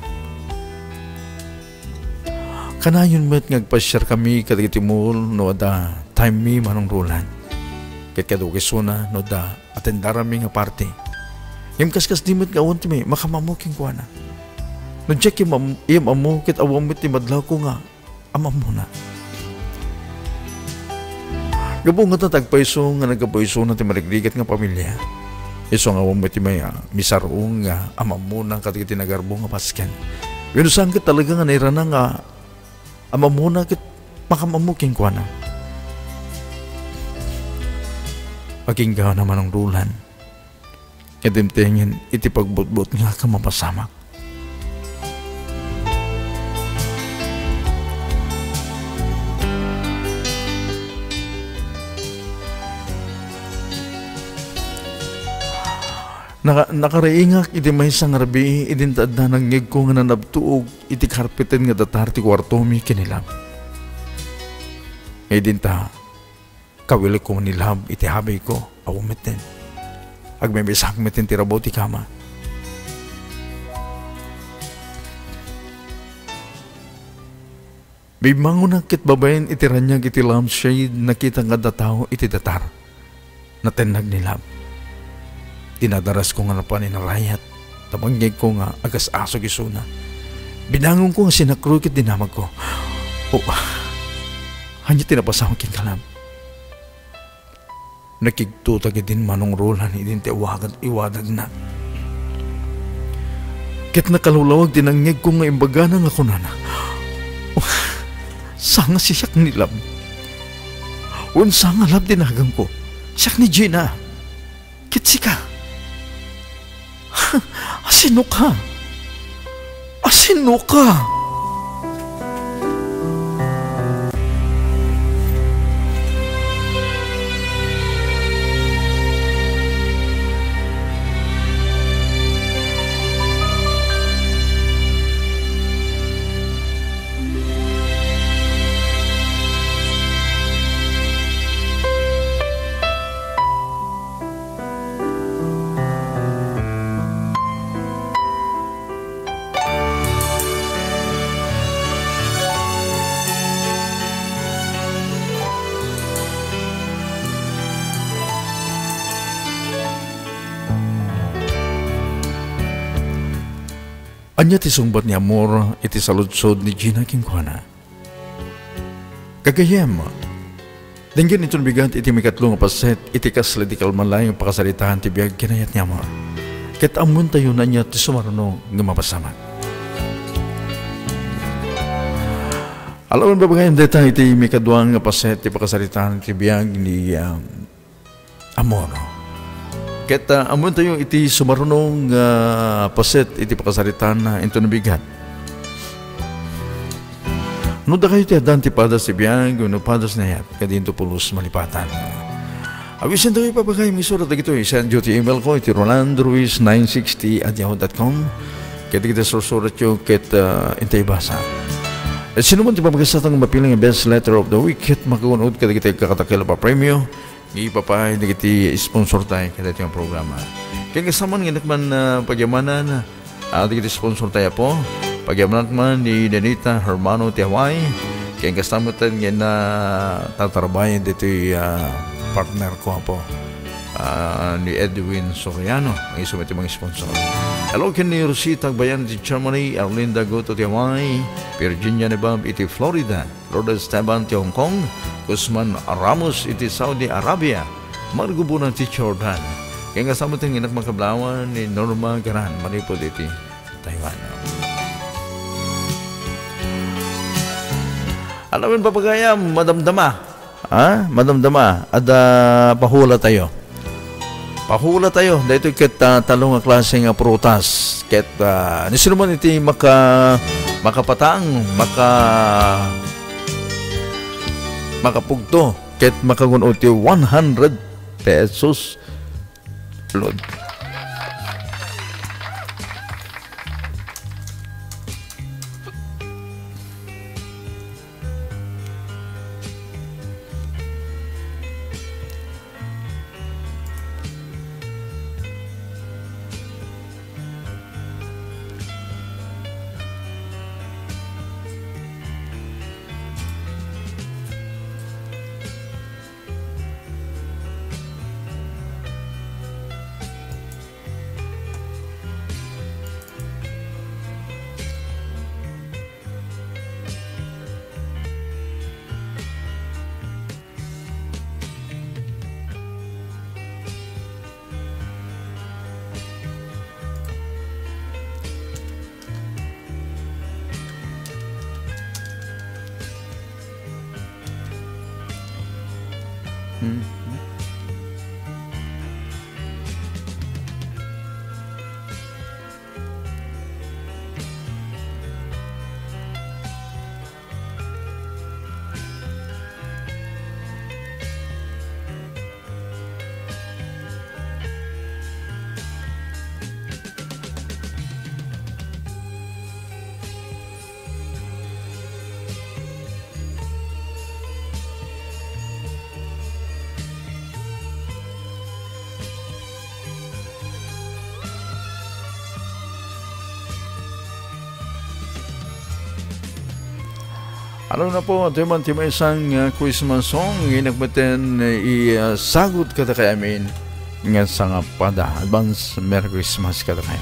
Kanayon met ngagpasyar kami kadagiti mul no da time mi manong rulan. Ket kadukisuna no da atendara mi nga party. Yung kaskas dimit nga awan ti mi makamamuking kuana. No check im amu ket awam met ti madlaw ko nga amam mo na. Gabong nga tagpaiso nga nagapaiso na ti marigrigat nga pamilya. Iso nga awam met ti may misarong nga amam mo na kadagiti nagarbo nga pasken. Yun sangkit talaga nga nairana nga ama muna kit makamamuking kwa na. Paginggaw naman ang rulan. Kadimtingin iti pagbutbut nga kamapasamak. Nakaraingak iti may isang rabi idintad na nangyig ko nga nanabtuog iti karpeten nga datar ti kwarto mi kinilab. Idinta kawili ko nilab iti habay ko awumeten. Agmemesak meten ti rabaw ti kama. Bimangon ang kitbabayin iti ranyag iti lampshade nakita nga dataw iti datar. Natenag nilab. Dinadaras ko nga napanin na rayat. Tamangyag ko nga agas aso gisuna. Binangon ko nga sinakrukit dinamag ko. Hanya tinapasama king kalam. Nakigtutag din manong rulan idin ti iwadag na. Ket nakalulawag dinangyag ko nga imbagana nga kunana. Sanga si siyak ni Lab. Unsa nga Lab dinagang ko. Siyak ni Gina. Kitsi ka. Asino ka? Asino ka? Anya ti sungbat ni Amor iti saludsod ni Gina Kingkwana. Kagayam, denggan itong bigat iti mikatlo nga paset iti kasli di kalmalay ang pakasaritahan ti biyag kinayat ni Amor. Ket amun tayo na niya ti sumarano nga mapasama. Alawan babagayan deta iti mikadwang nga paset iti pakasaritahan ti biyag ni Amor. Ket amun tayo iti sumarunong paset iti pakasaritan na ito nabigat. No da kayo ti adan ti padas ti biyag no padas na yat kadinto pulos malipatan. Awisin tayo papagay misurat na ito send yo ti email ko iti rolandruiz960@yahoo.com ket kita susurat yo ket intay basa. At sino man ti papagasatang mapiling best letter of the week ket makakunod kada kita kakatakil pa premyo ipapahay na kiti sponsor tayo kada itong programa. Kaya kasama nga naman pagyamanan at kiti sponsor tayo po. Pagyamanan man ni Danita Hermano ti Hawaii. Kaya kasama tayo nga na tatarbayan dito partner ko po. Ni Edwin Soriano ang isang ito mga sponsor. Hello kin ni Rosita Bayan di Germany, Arlinda Goto ti Hawaii, Virginia Nebab iti Florida, Lourdes Esteban ti Hong Kong, Guzman Ramos iti Saudi Arabia, Margubunan ti Jordan. Kaya kasama tayong inak makablawan ni Norma Garan, manipod iti Taiwan. Alamin papagayam, madamdama. Madamdama. At pahula tayo. Pahula tayo. Dito ket talong nga klaseng prutas. Ket nisino man iti makapatang, makapugto. Ket makaguno iti 100 pesos. Lord. Ano na po, ito man may isang Christmas song inagbaten isagot kada kay amin nga sa nga pada. Advance Merry Christmas kada kayo.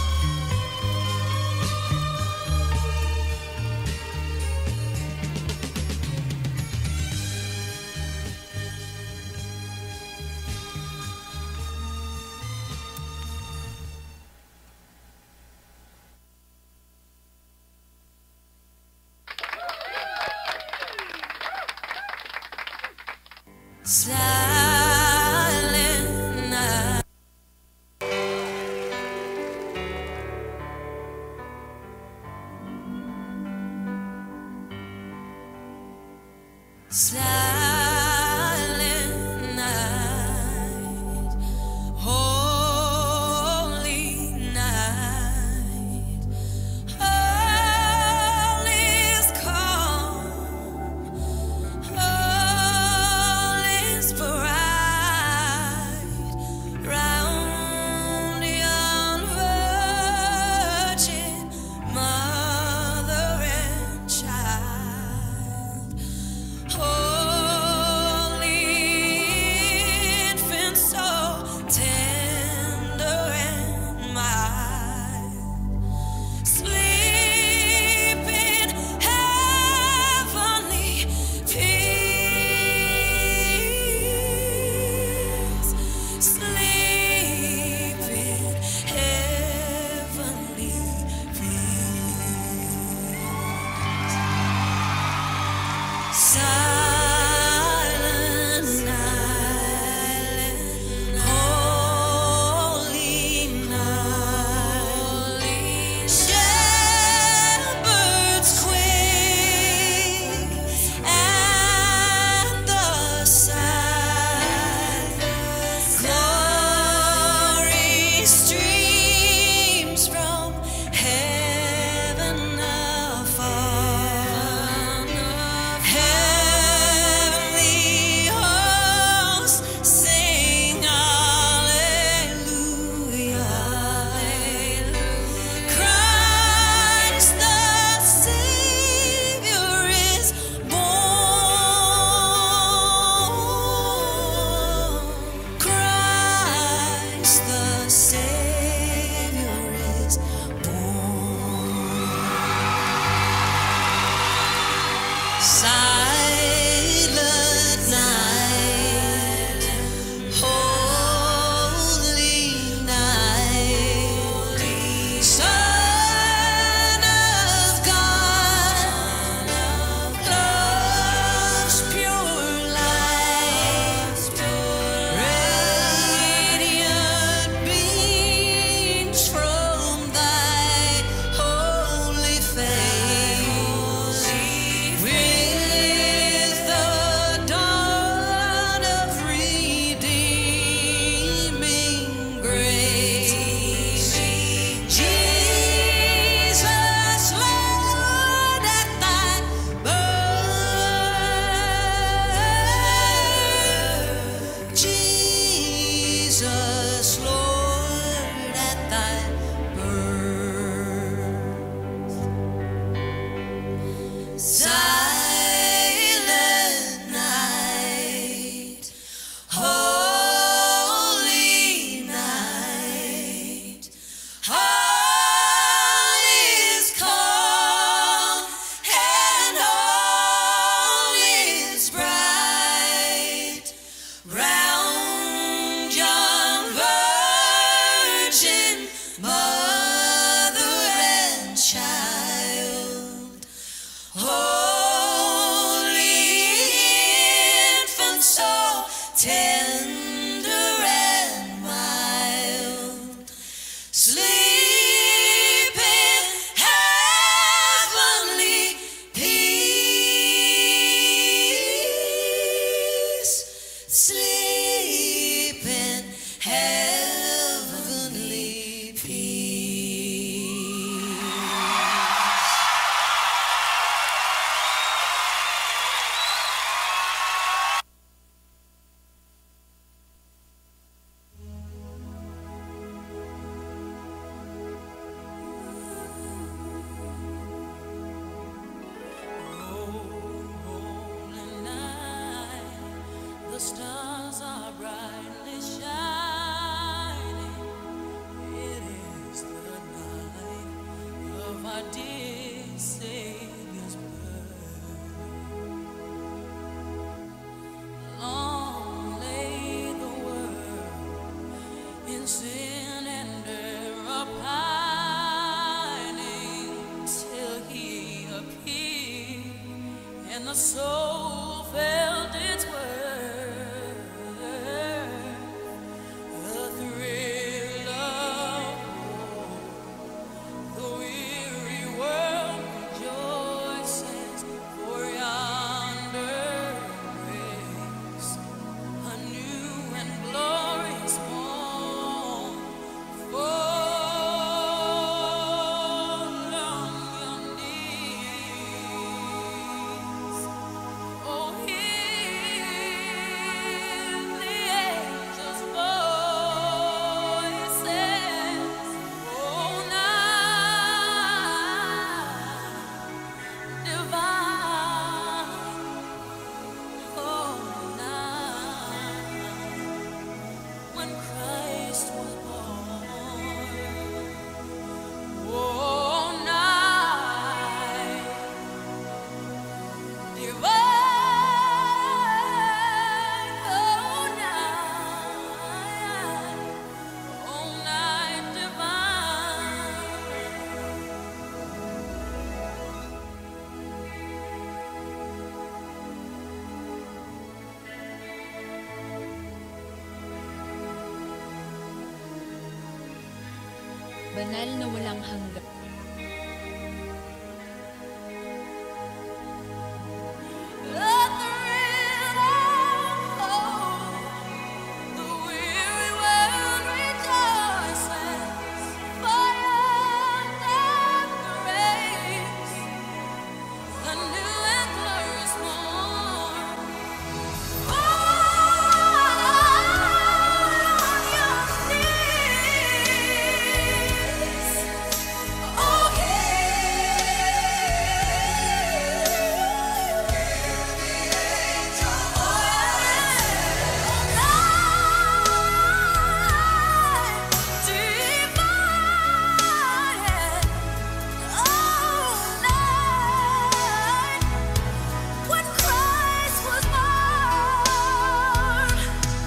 Silent night. Silent night. Holy night. All is calm. All is bright round yon virgin mother and child. Holy infant, so tender and mild, sleep in heavenly peace. Sleep in heavenly peace. Silent night, holy night, shepherds quake at the sight. Glory streams from heaven afar. Heaven banal na walang hanggan. Let the rhythm flow. The weary world rejoices. Fire and grace. A new and glorious morn. On your knees. Oh, when Christ was born.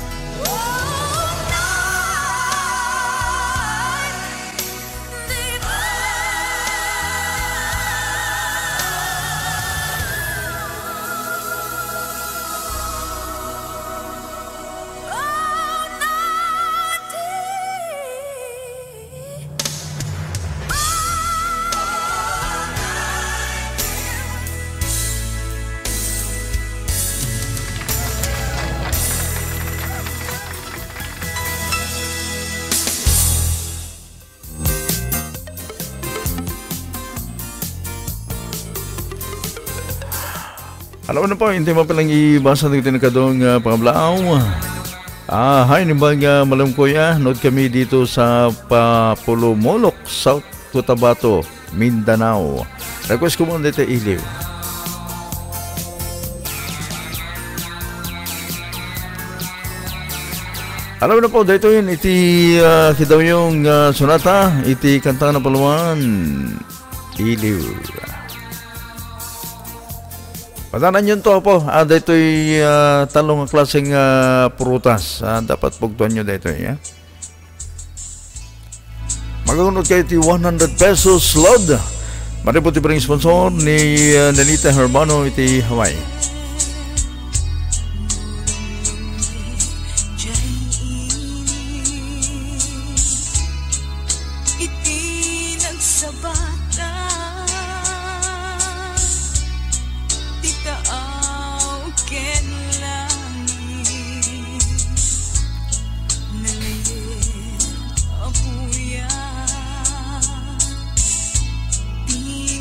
Alam mo na po, hindi mo palang ibasa ng tinakadong pangablaaw. Hi, nimbang malam kuya. Nood kami dito sa Papulumolok, South Cotabato, Mindanao. Request ko muna dito iliw. Alam mo na po, dito yun, iti kidaw yung sonata, iti kanta na paluan, iliw. Padanan yun to po. Dito'y talong klaseng prutas. Dapat pugtuan nyo dito. Magagunod kayo iti 100 pesos load. Mariputi pa rin sponsor ni Nanita Hermano iti Hawaii. Iti nagsabata. Titaaw ken langit. Nalayet apuya. Di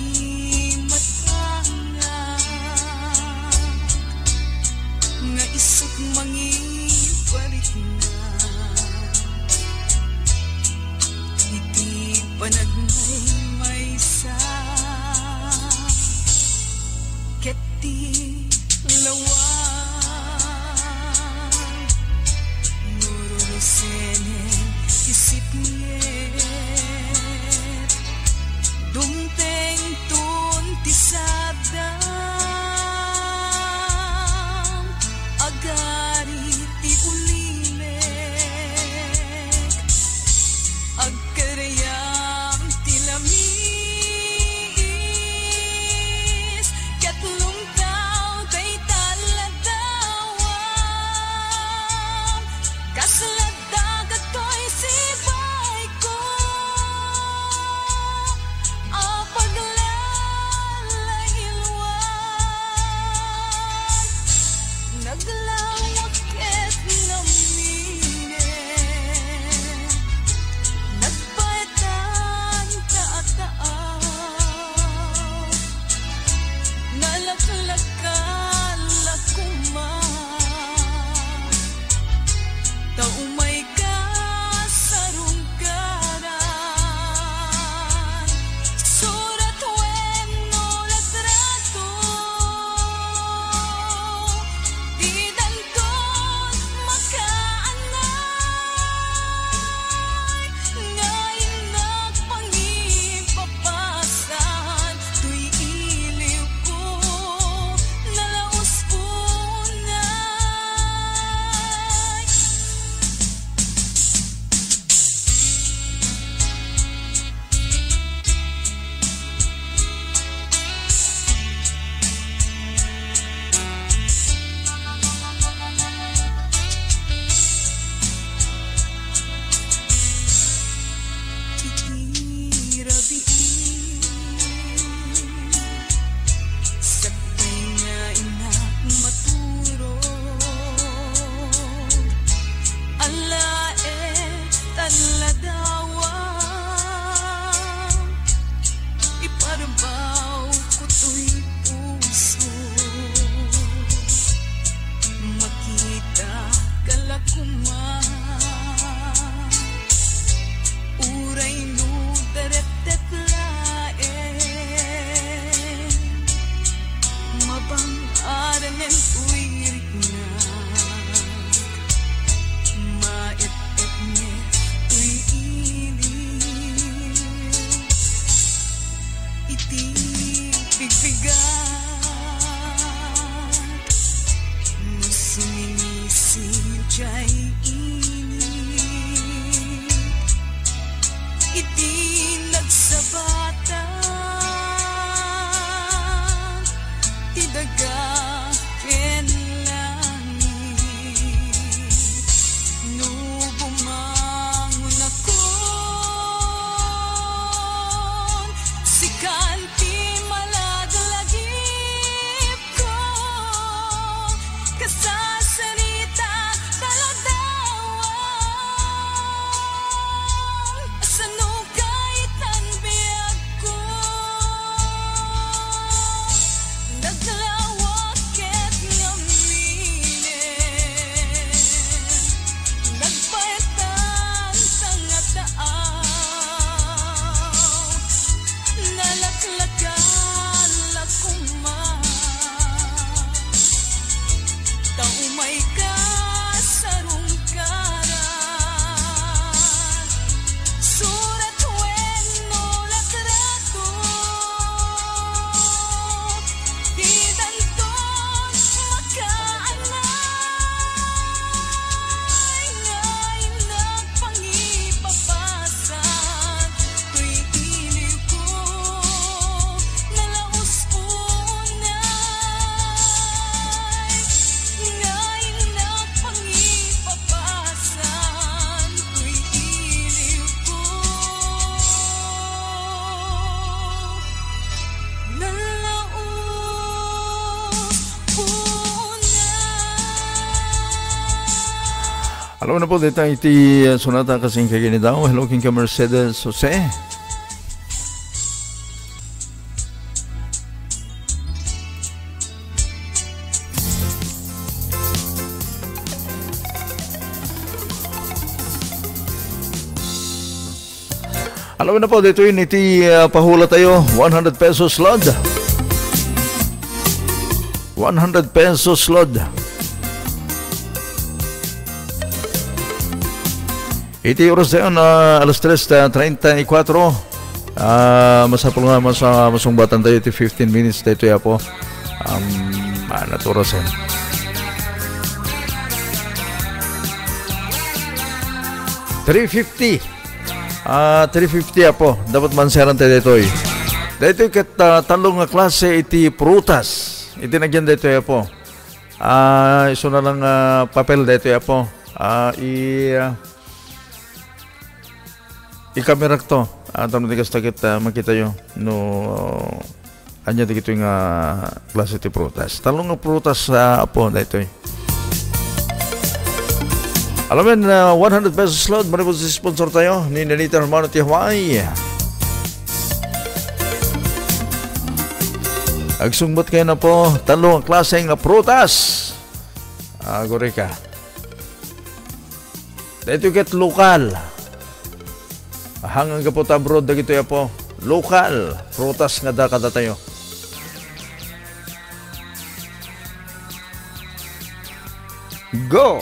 naimatanga. Nga isip mangipalit na. Iti panagnay maysa. Keti lawan Nurusenen isipnyet Dumteng tuntisadam Agari ti ulimek Agkarayam ti lamig kasasalita taladawang sanukaitan biyag ko naglawakit ngaminin nagpaitan tangataaw nalaklakan lakuman taumay ka sa rungkaran surat wenno latrato hidanton makaanay ngay nagpangipapasan tuy iliw ko nalaos unay ngay nagpangipapasan tuy iliw ko nalaos unay. Alam mo na po, dito iti sonata kasing kaginitaw. Hello, King ka Mercedes Jose. Alam mo na po, dito yun iti pahula tayo. 100 pesos load. 100 pesos load. Iti oras tayo na alas 3:34. Masapul nga masumbatan tayo iti 15 minutes tayo ya po. Naturas yan. 350. 350 po. Dapat manseran tayo dito eh. Dito kat talong nga klase iti prutas. Iti nagyan dito ya po. Iso na lang papel dito ya po. I-camera to. Tama tigas takit makita yo. No, anya dito yung klase iti prutas. Talong nga prutas po dito eh. Alam mo, 100 pesos load. Marami po si sponsor tayo ni Nelita Hermano ti Hawaii. Agsungbat kayo na po. Talong klaseng prutas. Goreka. Dito ket lokal. Hangang kapot abroad na gito ya po. Lokal. Prutas nga da kada tayo. Go!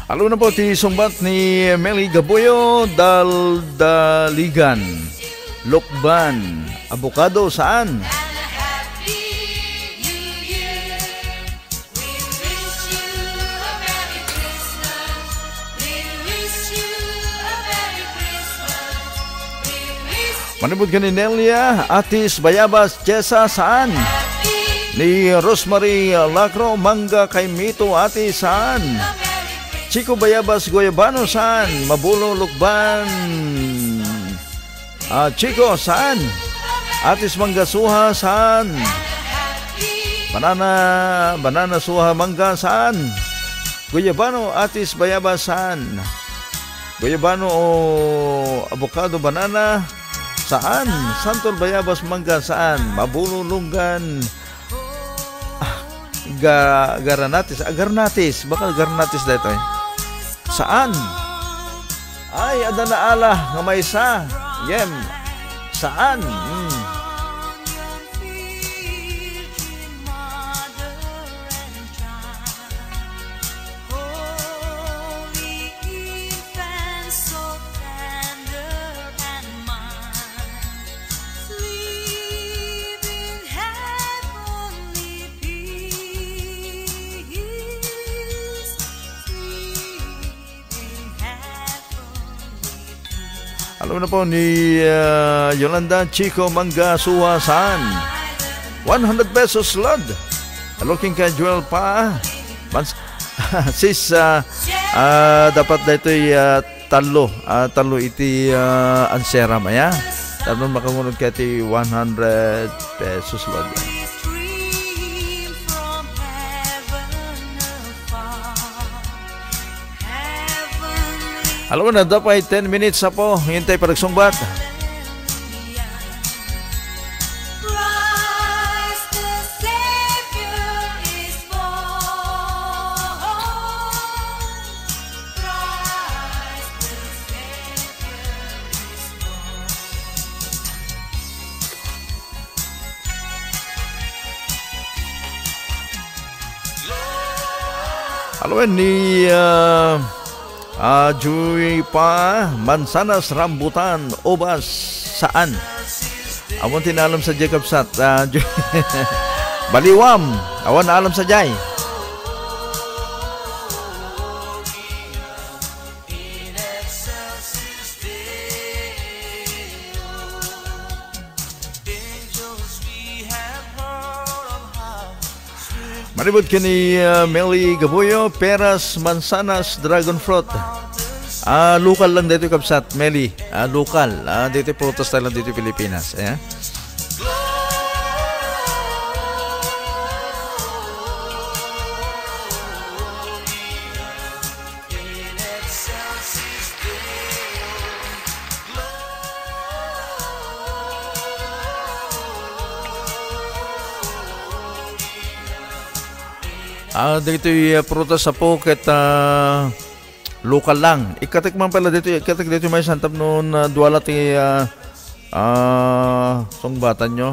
Halo na po ti sumbat ni Meli Gaboyo Daldaligan Lokban Abukado saan? Manibod ka ni Nelia Atis Bayabas Chesa saan? Ni Rosemary Lacro Mangga kay Mito Atis saan? Chico Bayabas Goyabano saan? Mabulo Lukban Chico saan? Atis Mangga Suha saan? Banana Suha Mangga saan? Goyabano Atis Bayabas saan? Goyabano o Avocado Banana saan? Santol Bayabas Mangga saan? Mabulo Lunggan Garnatis baka Garnatis dito saan? Ay adana ala nga may sa yem saan? Alam na po ni Yolanda Chico Mangga Suha saan? 100 pesos lod. Looking kay Joel pa. Sis dapat dito talo iti ansera maya. Tapos makamunod kay iti 100 pesos lod. Alam mo na, dapat 10 minutes sa po. Hintay pa nagsungbat. Alam mo ni Joy pa Mansanas Rambutan Obas saan? Awan tinalam sa Jacob Sat Baliwam awan alam sa Jay. Manibod ka ni Meli Gaboyo Peras Mansanas Dragon Fruit. Local lang dito kapsat Meli. Local. Dito prutas lang dito Pilipinas. Ayan. Dito yung prutas sa pocket local lang. Ikatikman pala dito. Ikatik dito may santap noon duwala ti songbatan nyo.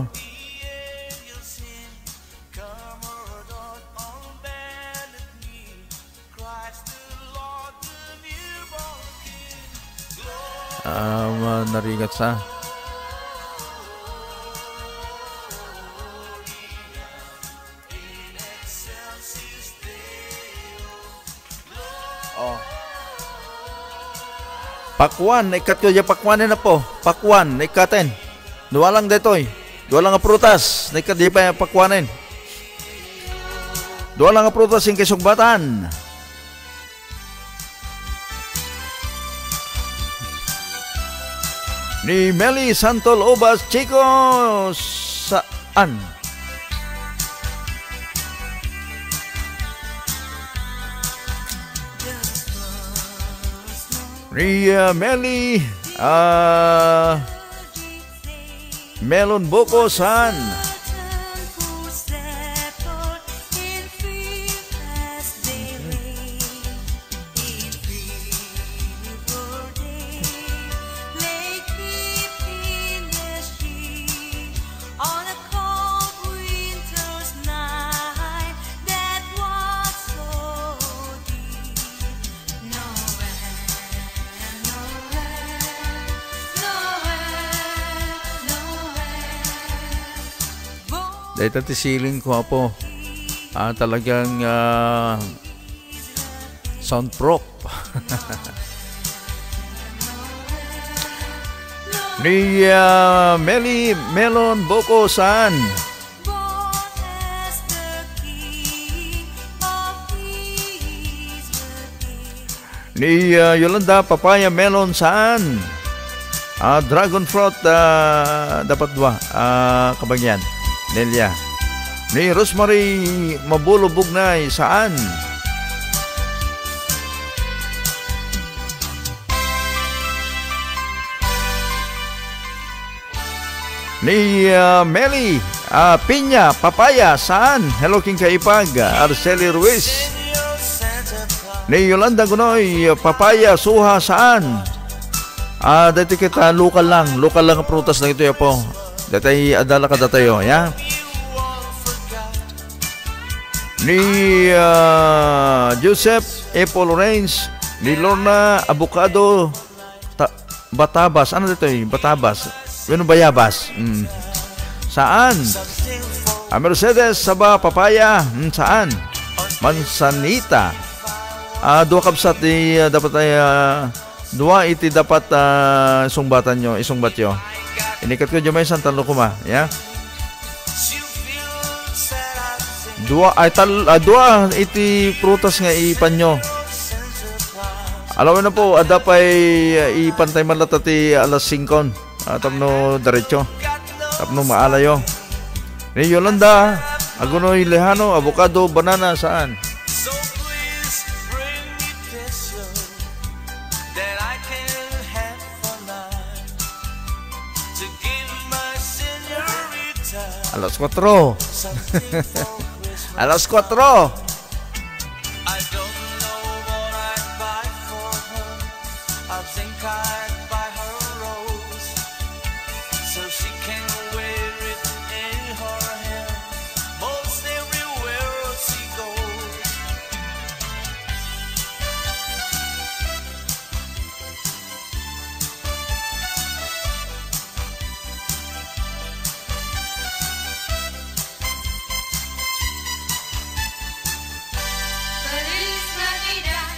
Narigat sa Pakwan, ikat ko yung pakwanin na po. Pakwan, ikatin. Duwalang detoy. Duwalang nga prutas. Ikat di pa yung pakwanin. Duwalang nga prutas yung kisugbatan. Ni Meli Santol Obas Chico saan? Ria Meli Melon Boko San Dahil tatisiling ko po. Talagang soundproof. Ni Meli Melon Boko San. born as the king of his birthday. Ni Yolanda Papaya Melon San. Dragon Fruit dapat dua. Kabagyan. Nelia. Ni Rosemary Mabulo Bugnay saan? Ni Meli Pinya Papaya saan? Hello King Kaipag. Arceli Ruiz. Ni Yolanda Gunoy Papaya Suha saan? Dati kita lokal lang ang prutas na ito ya po. Dati adala ka datayo ya. Ni Joseph Apple Orange. Ni Lorna Avocado Batabas. Ano dito Batabas. Yun bayabas. Saan? Mercedes Saba Papaya. Saan? Mansanita. Dua kapsat dapat dua iti dapat sungbatan nyo, isungbat nyo. Inikat ko dyan may isang talo kuma. Yeah? Dua iti prutas nga ipan nyo. Alam mo na po, adapay ipantay malatati alas 5. Tapno derecho. Tapno maalayo. Ni Yolanda, Agunoy Lejano, Avocado, Banana, saan? So please bring me tissue that I can have for night to give my señorita Alas 4. something for Christmas. Alas 4. I don't know what I'd buy for her. I think I'd buy her a rose so she can wear it in her hair most everywhere she goes. Feliz Navidad.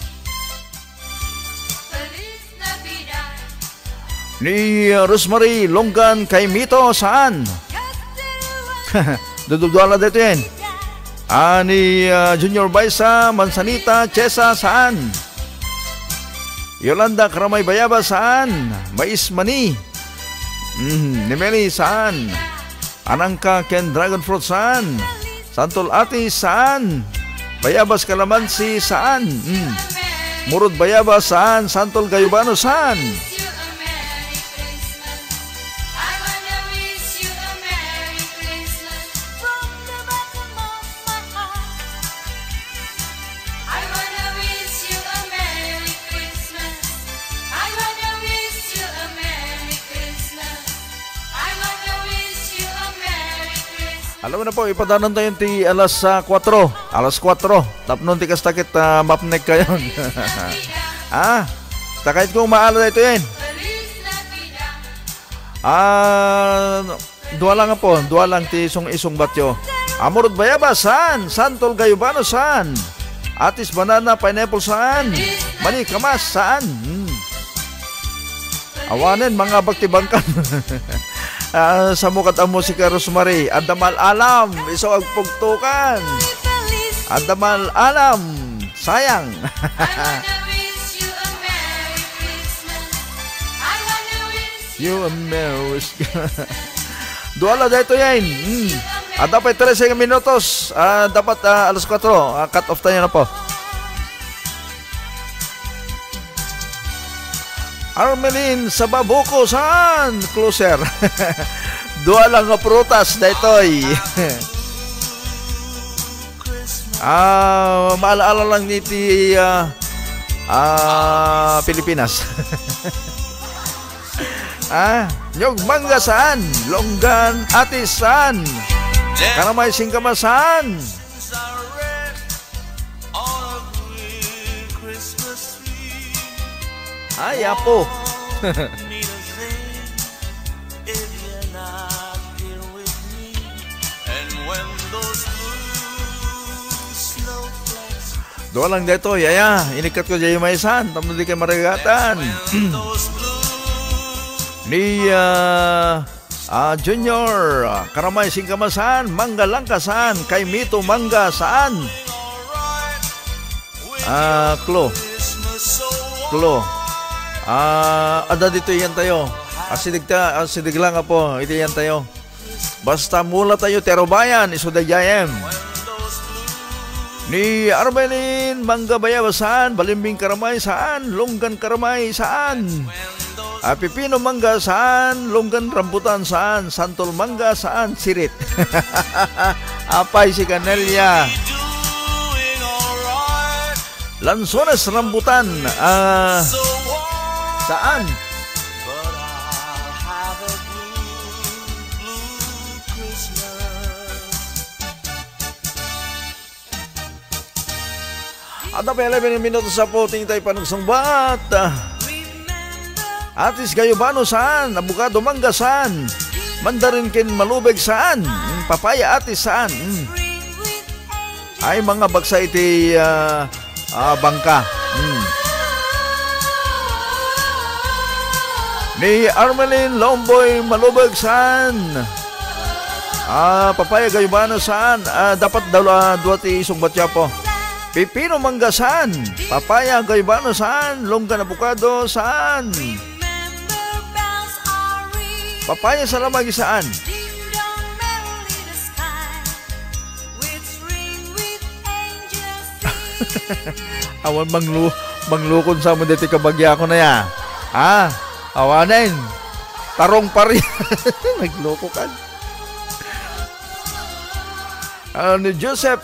Feliz Navidad. Ni Rosemary Longgan kay Mito, saan? Dududwala dito yan. Ni Junior Baisa Mansanita Chesa, saan? Yolanda Karamay Bayaba, saan? Mais Mani. Ni Meli, saan? Anangka Ken Dragon Fruit, saan? Santol Ati, saan? Bayabas Kalamansi, saan? Murud Bayaba, saan? Santol Gayubano, saan? Wish you a Merry Christmas. I wanna wish you a Merry Christmas. From the bottom of my heart, I wanna wish you a Merry Christmas. I wanna wish you a Merry Christmas. I wanna wish you a Merry Christmas. Alam mo na po, ipadanan tayo ti alas 4. Alas 4. Tapnon ti kastakit mapnek kayo. Takait kong maala ito yan. Feliz Navidad. Dua lang po. Dua lang ti isong batyo. Amurud Bayaba, saan? Santol Gayubano, saan? Atis Banana Pineapple, saan? Mani Kamas, saan? Awanin mga baktibangkan. Sa mukat ang musika Rosemary. Adamal alam. Iso agpugtukan. feliz Adamal alam. Sayang. I wanna wish you a Merry Christmas. I wanna wish You a Merry Duala dito yan. Dapat 13 minutos. Dapat alas 4. Cut off tayo na po. Armelin sa Babuko, saan? Closer. Dua lang nga prutas daytoy. Maalaala lang ni ti Pilipinas. Nyog mangga saan? Longgan Atis, saan? Karamay Singkama, saan? Ay, apo. Doon lang dito, yaya. Inikat ko dyan yung maisan. Tamo di kayo maragatan. Ni Junior, Karamay Singkama saan? Mangga Langka saan? Kay Mito Mangga saan? Klo. Ada dito yan tayo. Asidig lang po. Ito yan tayo. Basta mula tayo Terobayan, Isudayayem. Ni Armelin Mangga Bayaba saan? Balimbing Karamay saan? Longgan Karamay saan? Pipino Mangga saan? Longgan Rambutan saan? Santol Mangga saan? Sirit. Apay si Canelia. Lanzones Rambutan saan? Ada pa 11 minutos sa po, tingin tayo panugsangbat. Atis Gayubano saan? Abukado Mangga saan? Mandarin Kin Malubeg saan? Papaya Atis saan? Ay mga bagsa iti bangka. Ni Armelin Lomboy Malubeg saan? Papaya Gayubano saan? Dapat duwati sungbat siya po. Pipino Mangga saan? Papaya Gayubano saan? Longgan Abukado saan? Papaya Salamagi saan? Awan manglukon sa mo dito kabagya ko na ya. Awanin. Tarong pa rin. Nagloko ka. Ni Joseph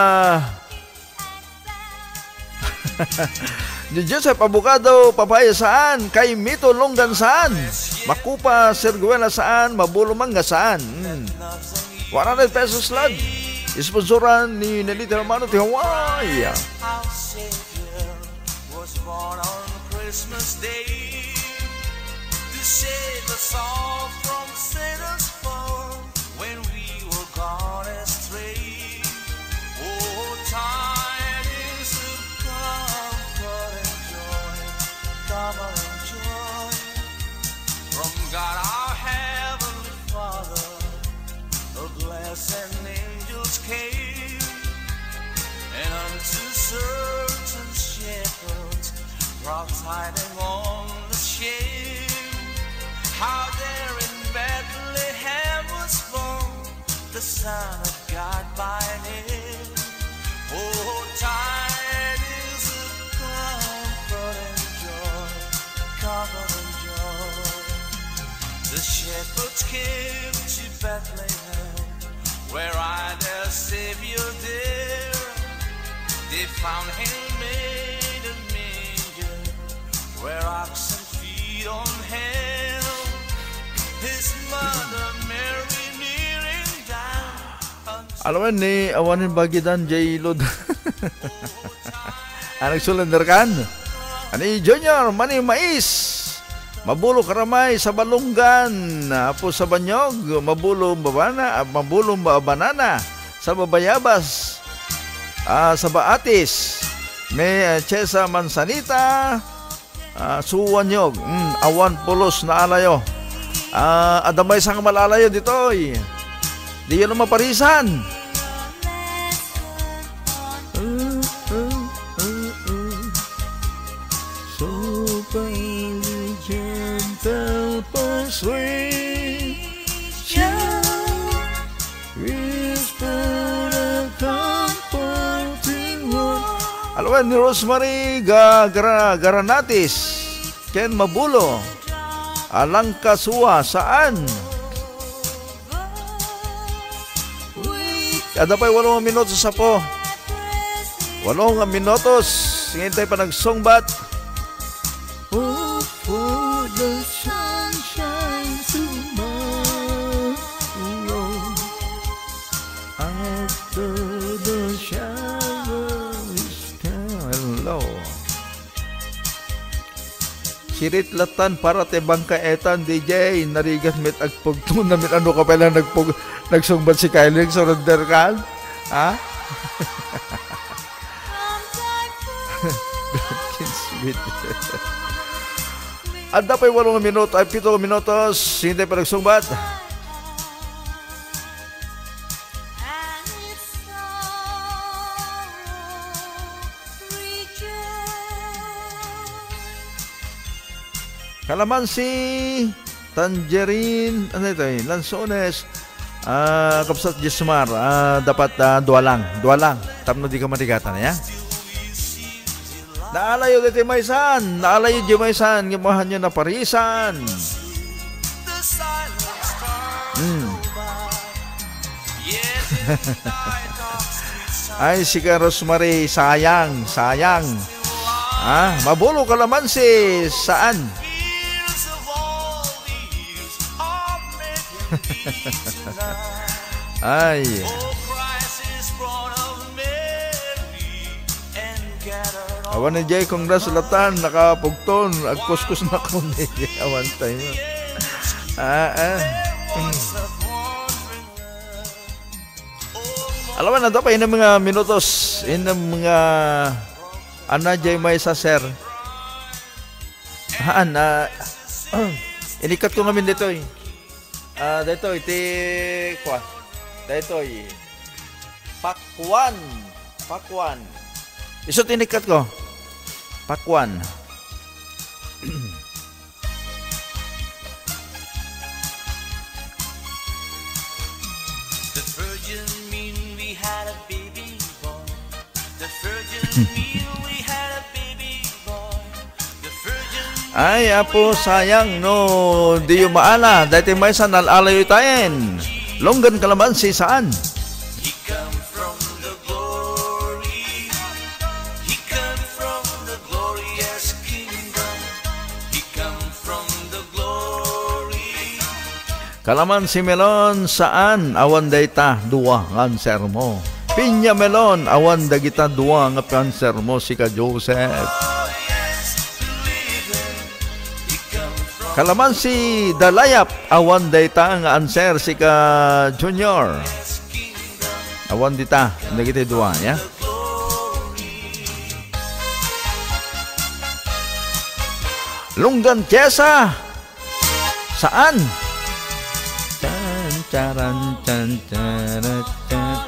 ni Joseph Abukado, Papaya saan? Kay Mito Longgan saan? Makupa Serguela saan? Mabulo Mangga saan? 100 pesos lad. Isponsoran ni Nelita Romano ti Hawaii. Our Savior was born on Christmas Day to save us all from Satan's fall when we were gone astray. Oh, tidings of comfort and joy, comfort and joy from God our Heavenly Father. The blessed angels came, and unto certain shepherds brought tidings on the shame, how there in Bethlehem was born the Son of God by name. Oh, tidings of comfort and joy, comfort and joy. The shepherds came to Bethlehem, where I their Savior dear. They found him made a manger, where oxen feed on hell. His mother Mary kneeling down. Alam mo ni awanin bagidan J. Lod. Anak sulander kan? Ani Junior Mani Mais. Mabulo Karamay sa Balunggan, Apo sa Banyog, mabulo banana sa Babayabas, sa Baatis, may Chesa Mansanita, Suwanyog, Awan Pulos na alayo. Adamay sang malalayo ditoy. Di yun ang maparisan. Gentle persuasion, whisper a comforting word. Alam ni Rosemary Garanatis, Ken Mabulo, Alang Kasua saan? Ada pa'y 8 minutos sa po. 8 minutos. Ngintay pa nagsongbat. Oh, for the sunshine tomorrow, after the shower is gone. Hello. Sirit latan para te bangka etan DJ narigat met agpugtun na mit ano ka pala nagsungbat si Kylie surrender kan? Ha? At dapat 8 minuto ay 7 minutos. Hindi pa nagsumbat. And its sorrow rejoice. Kalamansi, tangerine, ano ito eh, lansones, kapsat jesmar, dapat dua lang. Tapno di ka matigatan, ya? Naalayo dito maisan, gimahan nyo na parisan. Ay, si ka Rosemary, sayang. Mabulo kalamansi, saan? Ay. Awan ni Jay kung nasulatan, nakapugton, agkuskus na ko ni awan tayo. Alam mo na dapat in mga minutos, in mga ana Jay may sa sir. Inikat ko ngamin dito eh. Dito iti kwa. Dito Pakwan. Iso tinikat ko. Pakwan. The virgin mean we had a baby boy. The virgin mean we had a baby boy. The virgin Ay, apo, sayang, no. Di yung maala. Dahil may sanal alayo tayen. Longgan kalamansi saan? he come from the glory. He come from the glorious kingdom. He come from the glory. Kalamansi melon saan? Awan dayta, duwa kanser mo. Pinya melon, awan dagita duwa nga kanser mo si ka Joseph. Oh yes, believe it. He come from Kalamansi dalayap, awan dayta nga anser si ka Junior. Awan dita, dagita duwa, ya? Lunggan Tiesa, saan? Chan, chan, chan, chan.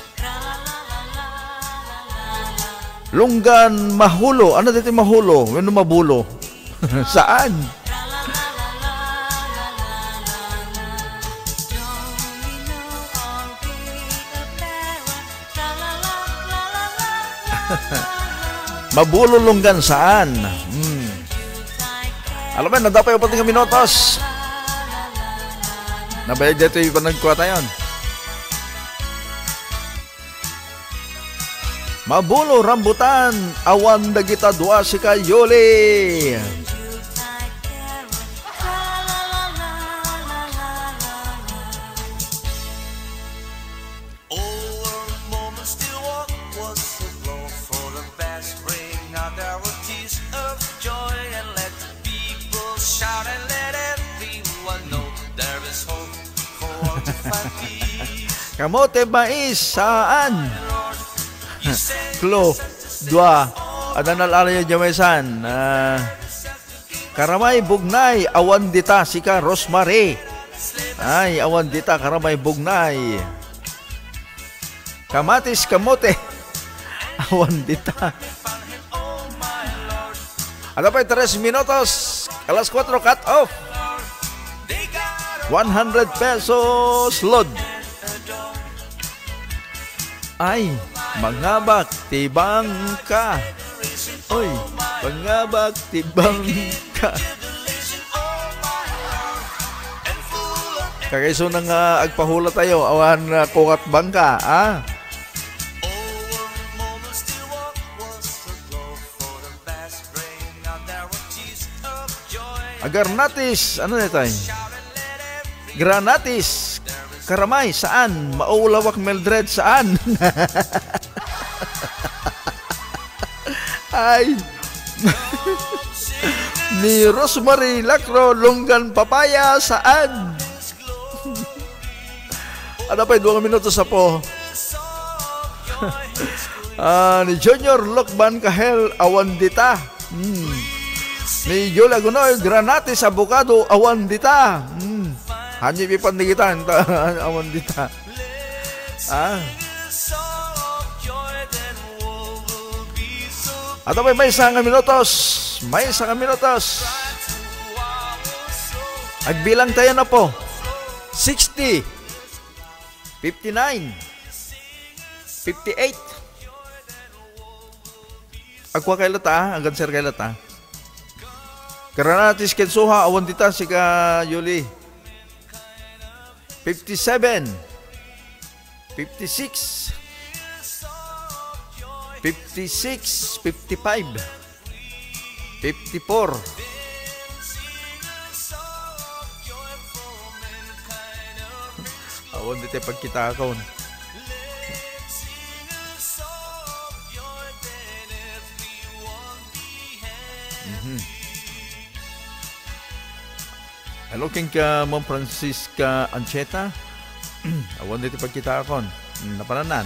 Lunggan Mahulo. Ano dito Mahulo? Ano mabulo? Saan? Mabulo Lunggan saan? Alam mo, nadapay pa tingin minutos. Nabayag dito yung panagkuha tayo. Mabulo rambutan, awan dagita dua si Kayoli. over moments still walk was the blow for the best ring out there were tears of joy and let the people shout and let everyone know there is hope for all to find peace. Kamote mais saan? He said Klo, dua. Adanal alayo jamaysan. Karamay bugnay, awan dita si ka Rosemary. Ay, awan dita, karamay bugnay. Kamatis kamote, awan dita. Ano pa 3 minutos? Alas 4 cut off. they got 100 pesos load. Ay, mangabak tibang ka. Oy, mangabak tibang ka. Kagayso nang agpahula tayo, awan kukat bangka, over moments still walk was the blow for the best ring out there were tears of joy. Agarnatis, ano na tayo? Granatis, Karamay, saan? Maulawak Mildred, saan? Ay, ni Rosemary Lacro, Lunggan Papaya, saan? Ano pa, 2 minutos sa po. Ni Junior Lokban Kahel, awan dita. Ni Yola Gunoy, granates, abogado, awan dita. Hanyi pipan di kita, awan dita. Ato may isang minutos. May isang minutos. Agbilang tayo na po. 60, 59, 58. Agwa kay lata, agad sir kay lata. Granates kensuha awan dita si ka Yuli. 57, 56, 56, 55, 54. Awan dito pagkita ako. Hello, king ka Ma'am Francisca Ancheta. Awan dito pagkita ako. Napananan.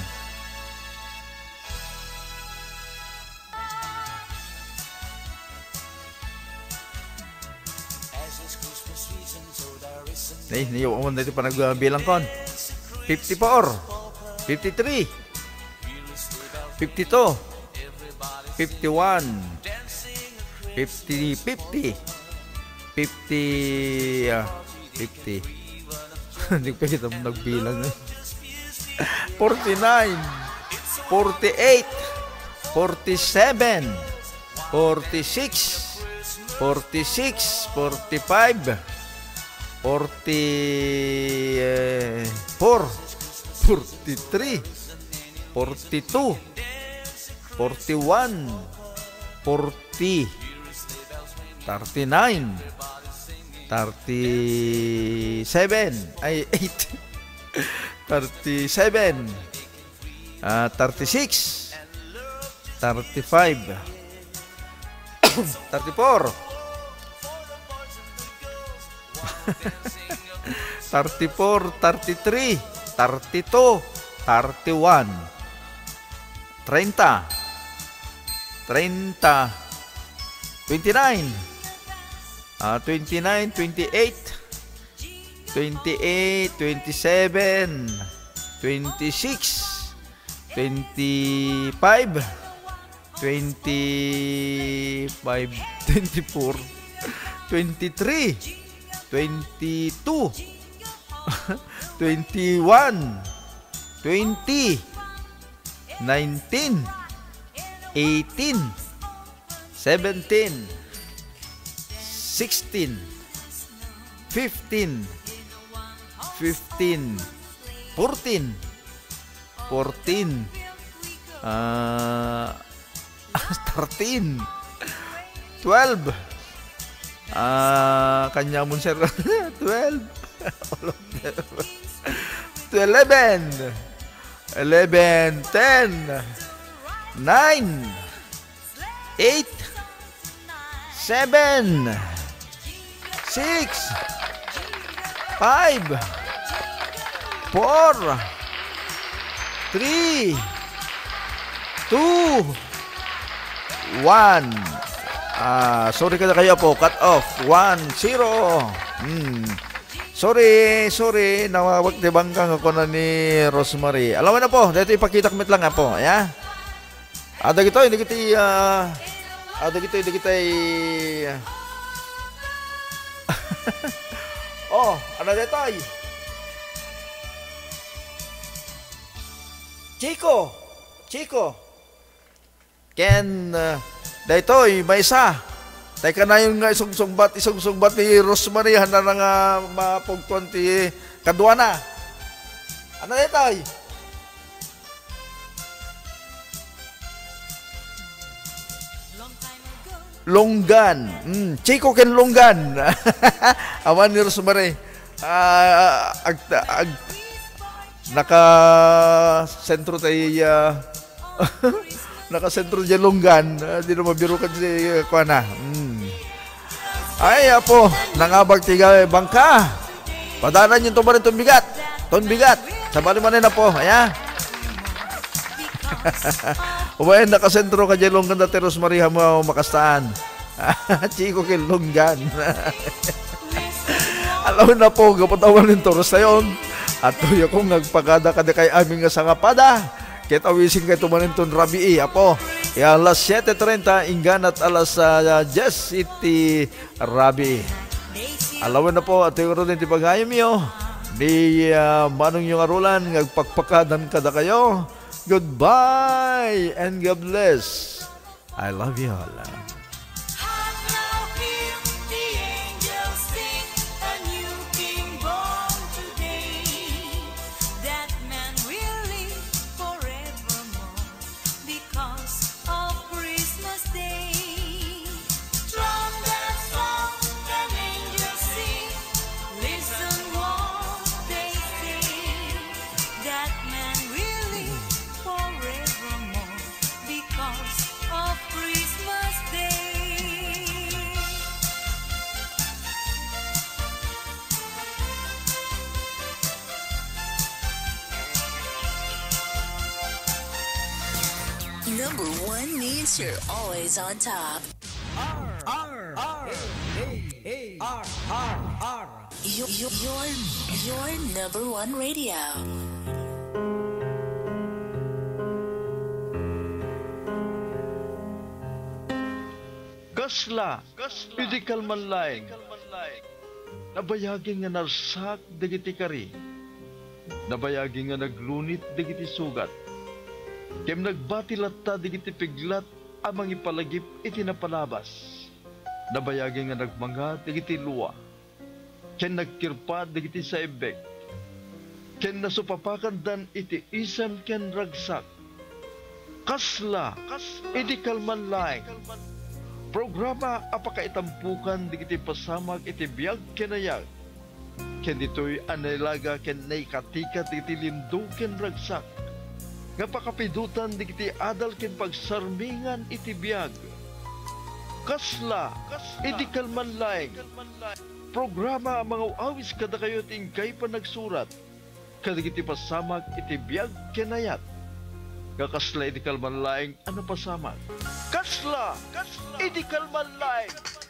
Niyo, awan dito pa nagbilang kon. 54, 53, 52, 51, 50, 50, 50, 50. Hindi pa kita nagbilang. 49, 48, 47, 46, 46, 45, 44, 43, 42, 41, 40, 39, 37, ay 8, 37, 36, 35, 34, 34, 33, 32, 31, 30, 30, 29, 29, 28, 28, 27, 26, 25, 25, 24, 23, 22, 21, 20, 19, 18, 17, 16, 15, 15, 14, 14, 13, 12, kanya mo sir, 12, all of them, to 11, 11, 10, 9, 8, 7, 6, 5, 4, 3, 2, 1. Sorry ka na kayo po. Cut off. 1-0. Sorry. Nawawag tibanggang ako na ni Rosemary. Alam mo na po. Dito ipakita kumit lang po. Ayan. Ada gitu, hindi kita oh, ada dito. Chico. Ken dito may isa. Teka na yung isungsungbat ni Rosemary handa na nga mapugtuan ti kadwana. Ano dito? Longgan. Chico ken Longgan. Awan ni Rosemary. Naka-sentro tayo naka-sentro dyan Longgan. Di na mabiro ka dyan kuwana. Ay, apo. Nangabag tiga bangka. Padanan yung tumarin itong bigat. Ton bigat. Sabali man na po. Ayan. Uwain, nakasentro ka dyan, Longgan na Teros Maria mo makastaan. Chico Kilonggan. Alam na po, kapatawan ng Toros na yun. At tuyo kong nagpagada ka kay aming nga sangapada. Kaya tawisin kayo tumaninton Rabi Apo. Alas 7:30, inggan at alas 10:00 Rabi. Alam na po, at tuyo rin di paghayam nyo. Di manong yung arulan, nagpagpakadan kada kayo. Goodbye and God bless. I love you all. Hark now, hear the angels sing, a new king born today. That man will live forevermore because of Christmas Day. From that song that angels sing, listen what they say. That man will live forevermore because of Christmas Day. Number one means you're always on top. Your number one radio. Kasla, hindi kalman laing. Nabayagin nga narsak dagiti kari. Nabayagin nga naglunit dagiti sugat. Kem nagbati latta dagiti piglat amang ipalagip iti napalabas. Nabayagin nga nagmanga dagiti luwa. Ken nagkirpa dagiti saibek. Ken nasupapakan dan iti isam ken ragsak. Kasla, hindi kalman laing. Programa apakaitampukan di kiti pasamag iti biyag kenayag. Ken dito'y anaylaga ken naikatika di kiti lindo ken ragsak. Nga pakapidutan di kiti adal ken pagsarmingan iti biyag. Kasla, iti kalman laing. Programa mga awis kada kayo tingkay pa nagsurat. Kada kiti pasamag iti biyag kenayat. Kakasla iti kalman laing ano pasamag. Kasla, iti kalman laing.